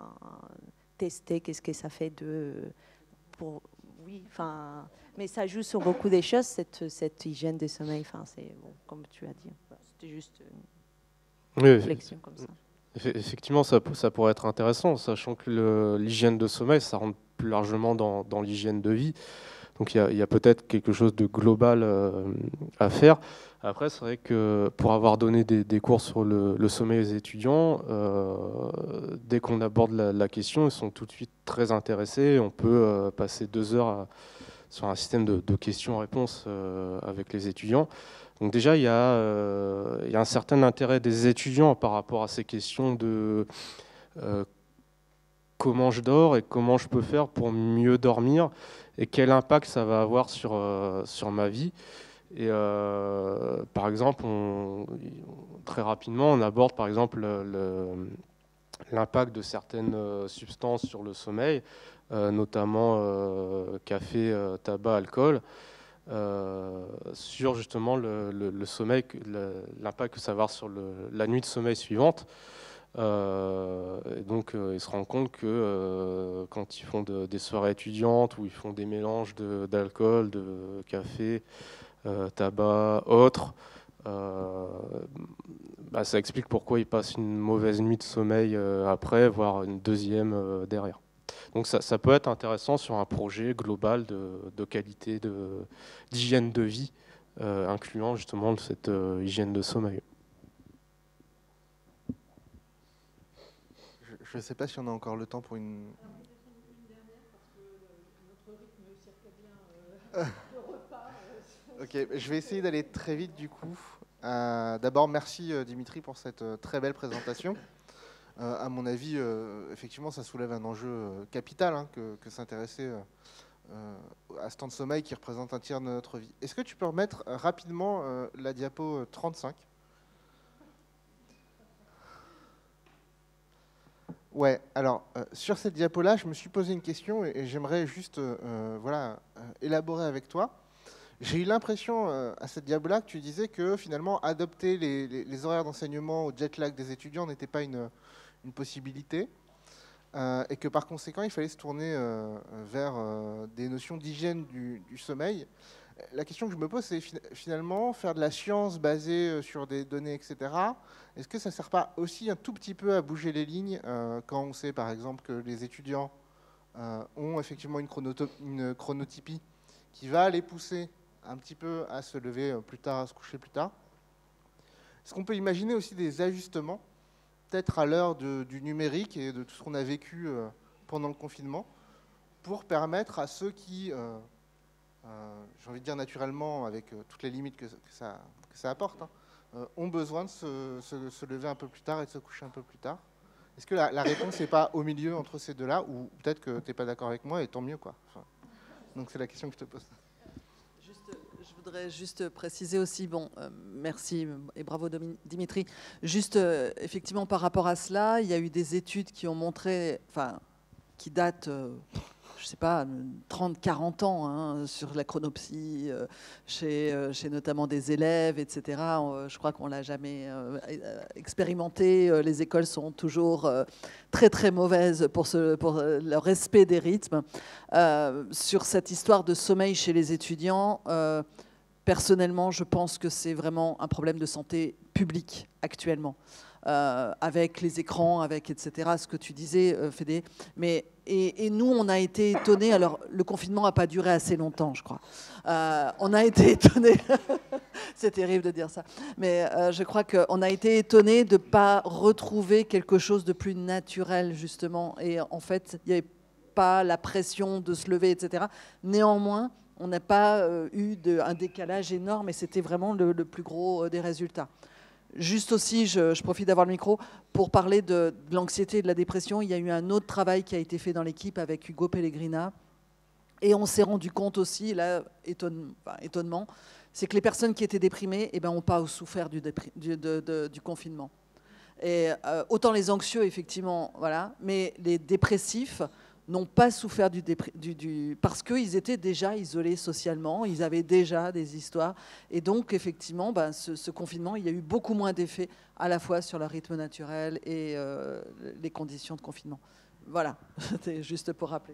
Speaker 4: tester qu'est-ce que ça fait de... Pour, oui, enfin... Mais ça joue sur beaucoup des choses, cette, cette hygiène de sommeil. Enfin, c'est bon, comme tu as dit. C'était juste une
Speaker 2: oui,
Speaker 4: réflexion comme ça.
Speaker 2: Effectivement, ça, ça pourrait être intéressant, sachant que l'hygiène de sommeil, ça rentre plus largement dans, dans l'hygiène de vie. Donc il y a, il y a peut-être quelque chose de global euh, à faire. Après, c'est vrai que pour avoir donné des, des cours sur le, le sommeil des étudiants, euh, dès qu'on aborde la, la question, ils sont tout de suite très intéressés. On peut euh, passer deux heures à, sur un système de, de questions-réponses euh, avec les étudiants. Donc déjà, il y, a, euh, il y a un certain intérêt des étudiants par rapport à ces questions de euh, comment je dors et comment je peux faire pour mieux dormir et quel impact ça va avoir sur, euh, sur ma vie. Et euh, par exemple, on, très rapidement, on aborde par exemple l'impact de certaines euh, substances sur le sommeil, euh, notamment euh, café, euh, tabac, alcool, euh, sur justement le, le, le sommeil, l'impact que ça va avoir sur le, la nuit de sommeil suivante. Euh, et donc, euh, ils se rendent compte que euh, quand ils font de, des soirées étudiantes où ils font des mélanges d'alcool, de, de café, Euh, tabac, autres, euh, bah, ça explique pourquoi ils passent une mauvaise nuit de sommeil euh, après, voire une deuxième euh, derrière. Donc ça, ça peut être intéressant sur un projet global de, de qualité, d'hygiène de, de vie, euh, incluant justement cette euh, hygiène de sommeil.
Speaker 5: Je ne sais pas si on a encore le temps pour une... Ok, je vais essayer d'aller très vite du coup. Euh, D'abord, merci euh, Dimitri pour cette euh, très belle présentation. Euh, à mon avis, euh, effectivement, ça soulève un enjeu euh, capital hein, que, que s'intéresser euh, euh, à ce temps de sommeil qui représente un tiers de notre vie. Est-ce que tu peux remettre euh, rapidement euh, la diapo trente-cinq ? Ouais, alors euh, sur cette diapo-là, je me suis posé une question et, et j'aimerais juste euh, voilà, euh, élaborer avec toi. J'ai eu l'impression euh, à cette diapo-là que tu disais que finalement adopter les, les, les horaires d'enseignement au jet lag des étudiants n'était pas une, une possibilité euh, et que par conséquent il fallait se tourner euh, vers euh, des notions d'hygiène du, du sommeil. La question que je me pose, c'est finalement faire de la science basée sur des données, et cetera. Est-ce que ça ne sert pas aussi un tout petit peu à bouger les lignes euh, quand on sait par exemple que les étudiants euh, ont effectivement une, une chronotypie qui va les pousser un petit peu à se lever plus tard, à se coucher plus tard. Est-ce qu'on peut imaginer aussi des ajustements, peut-être à l'heure du numérique et de tout ce qu'on a vécu euh, pendant le confinement, pour permettre à ceux qui, euh, euh, j'ai envie de dire naturellement, avec euh, toutes les limites que, que, ça, que ça apporte, hein, euh, ont besoin de se, se, se lever un peu plus tard et de se coucher un peu plus tard? Est-ce que la, la réponse n'est pas au milieu entre ces deux-là, ou peut-être que tu n'es pas d'accord avec moi, et tant mieux, quoi. Enfin, donc c'est la question que je te pose.
Speaker 6: Je voudrais juste préciser aussi, bon, euh, merci et bravo Dimitri, juste euh, effectivement par rapport à cela, il y a eu des études qui ont montré, enfin, qui datent, euh, je ne sais pas, trente, quarante ans, hein, sur la chronopsie, euh, chez, euh, chez notamment des élèves, et cetera. Euh, je crois qu'on ne l'a jamais euh, expérimenté. Euh, les écoles sont toujours euh, très, très mauvaises pour, ce, pour euh, le respect des rythmes. Euh, sur cette histoire de sommeil chez les étudiants, euh, personnellement, je pense que c'est vraiment un problème de santé publique actuellement. Euh, avec les écrans, avec et cetera, ce que tu disais, euh, Fédé. Mais, et, et nous, on a été étonnés. Alors, le confinement n'a pas duré assez longtemps, je crois. Euh, on a été étonnés. C'est terrible de dire ça. Mais euh, je crois qu'on a été étonnés de ne pas retrouver quelque chose de plus naturel, justement. Et en fait, il n'y avait pas la pression de se lever, et cetera. Néanmoins, on n'a pas euh, eu de, un décalage énorme et c'était vraiment le, le plus gros euh, des résultats. Juste aussi, je, je profite d'avoir le micro, pour parler de, de l'anxiété et de la dépression. Il y a eu un autre travail qui a été fait dans l'équipe avec Hugo Pellegrina. Et on s'est rendu compte aussi, là, étonne, enfin, étonnement, c'est que les personnes qui étaient déprimées eh ben, n'ont pas souffert du, dépri, du, de, de, du confinement. Et, euh, autant les anxieux, effectivement, voilà, mais les dépressifs n'ont pas souffert du, du, du parce qu'ils étaient déjà isolés socialement, ils avaient déjà des histoires. Et donc, effectivement, ben, ce, ce confinement, il y a eu beaucoup moins d'effets à la fois sur leur rythme naturel et euh, les conditions de confinement. Voilà, c'était juste pour rappeler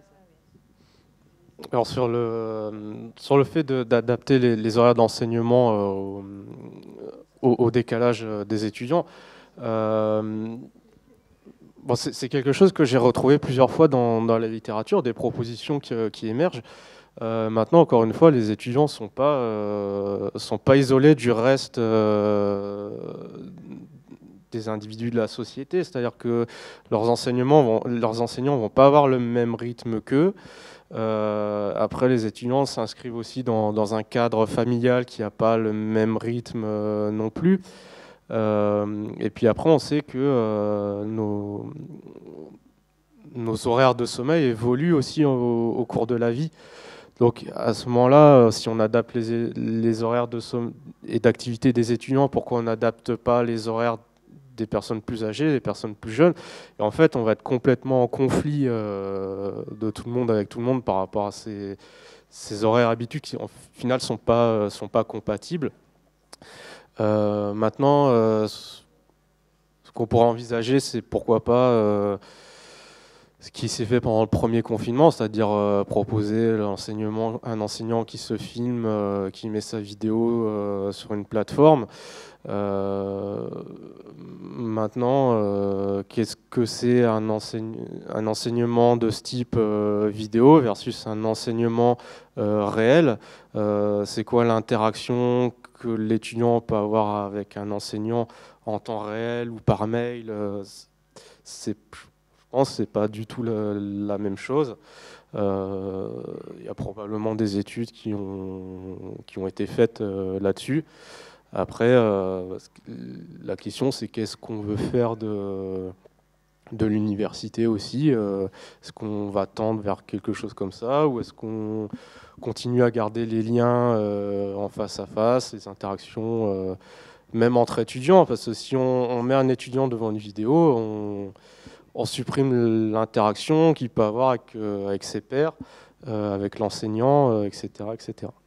Speaker 6: ça.
Speaker 2: Alors, sur le, sur le fait d'adapter les, les horaires d'enseignement euh, au, au, au décalage des étudiants, euh, bon, c'est quelque chose que j'ai retrouvé plusieurs fois dans, dans la littérature, des propositions qui, qui émergent. Euh, maintenant, encore une fois, les étudiants ne sont pas, euh, sont pas isolés du reste euh, des individus de la société. C'est-à-dire que leurs, enseignements vont, leurs enseignants ne vont pas avoir le même rythme qu'eux. Euh, après, les étudiants s'inscrivent aussi dans, dans un cadre familial qui n'a pas le même rythme euh, non plus. Euh, et puis après, on sait que euh, nos, nos horaires de sommeil évoluent aussi au, au cours de la vie. Donc à ce moment-là, si on adapte les, les horaires de sommeil et d'activité des étudiants, pourquoi on n'adapte pas les horaires des personnes plus âgées, des personnes plus jeunes? Et en fait, on va être complètement en conflit euh, de tout le monde avec tout le monde par rapport à ces, ces horaires habituels qui, en final, ne sont pas, sont pas compatibles. Euh, maintenant, euh, ce qu'on pourrait envisager, c'est pourquoi pas euh, ce qui s'est fait pendant le premier confinement, c'est-à-dire euh, proposer l'enseignement, un enseignant qui se filme, euh, qui met sa vidéo euh, sur une plateforme. Euh, maintenant, euh, qu'est-ce que c'est un, enseigne, un enseignement de ce type euh, vidéo versus un enseignement euh, réel? euh, C'est quoi l'interaction que l'étudiant peut avoir avec un enseignant en temps réel ou par mail? euh, c'est, je pense que c'est pas du tout la, la même chose. Il euh, y a probablement des études qui ont, qui ont été faites euh, là-dessus. Après, euh, la question, c'est qu'est-ce qu'on veut faire de, de l'université aussi? euh, Est-ce qu'on va tendre vers quelque chose comme ça, ou est-ce qu'on continue à garder les liens euh, en face à face, les interactions, euh, même entre étudiants? Parce que si on, on met un étudiant devant une vidéo, on, on supprime l'interaction qu'il peut avoir avec, euh, avec ses pairs, euh, avec l'enseignant, euh, et cetera, et cetera.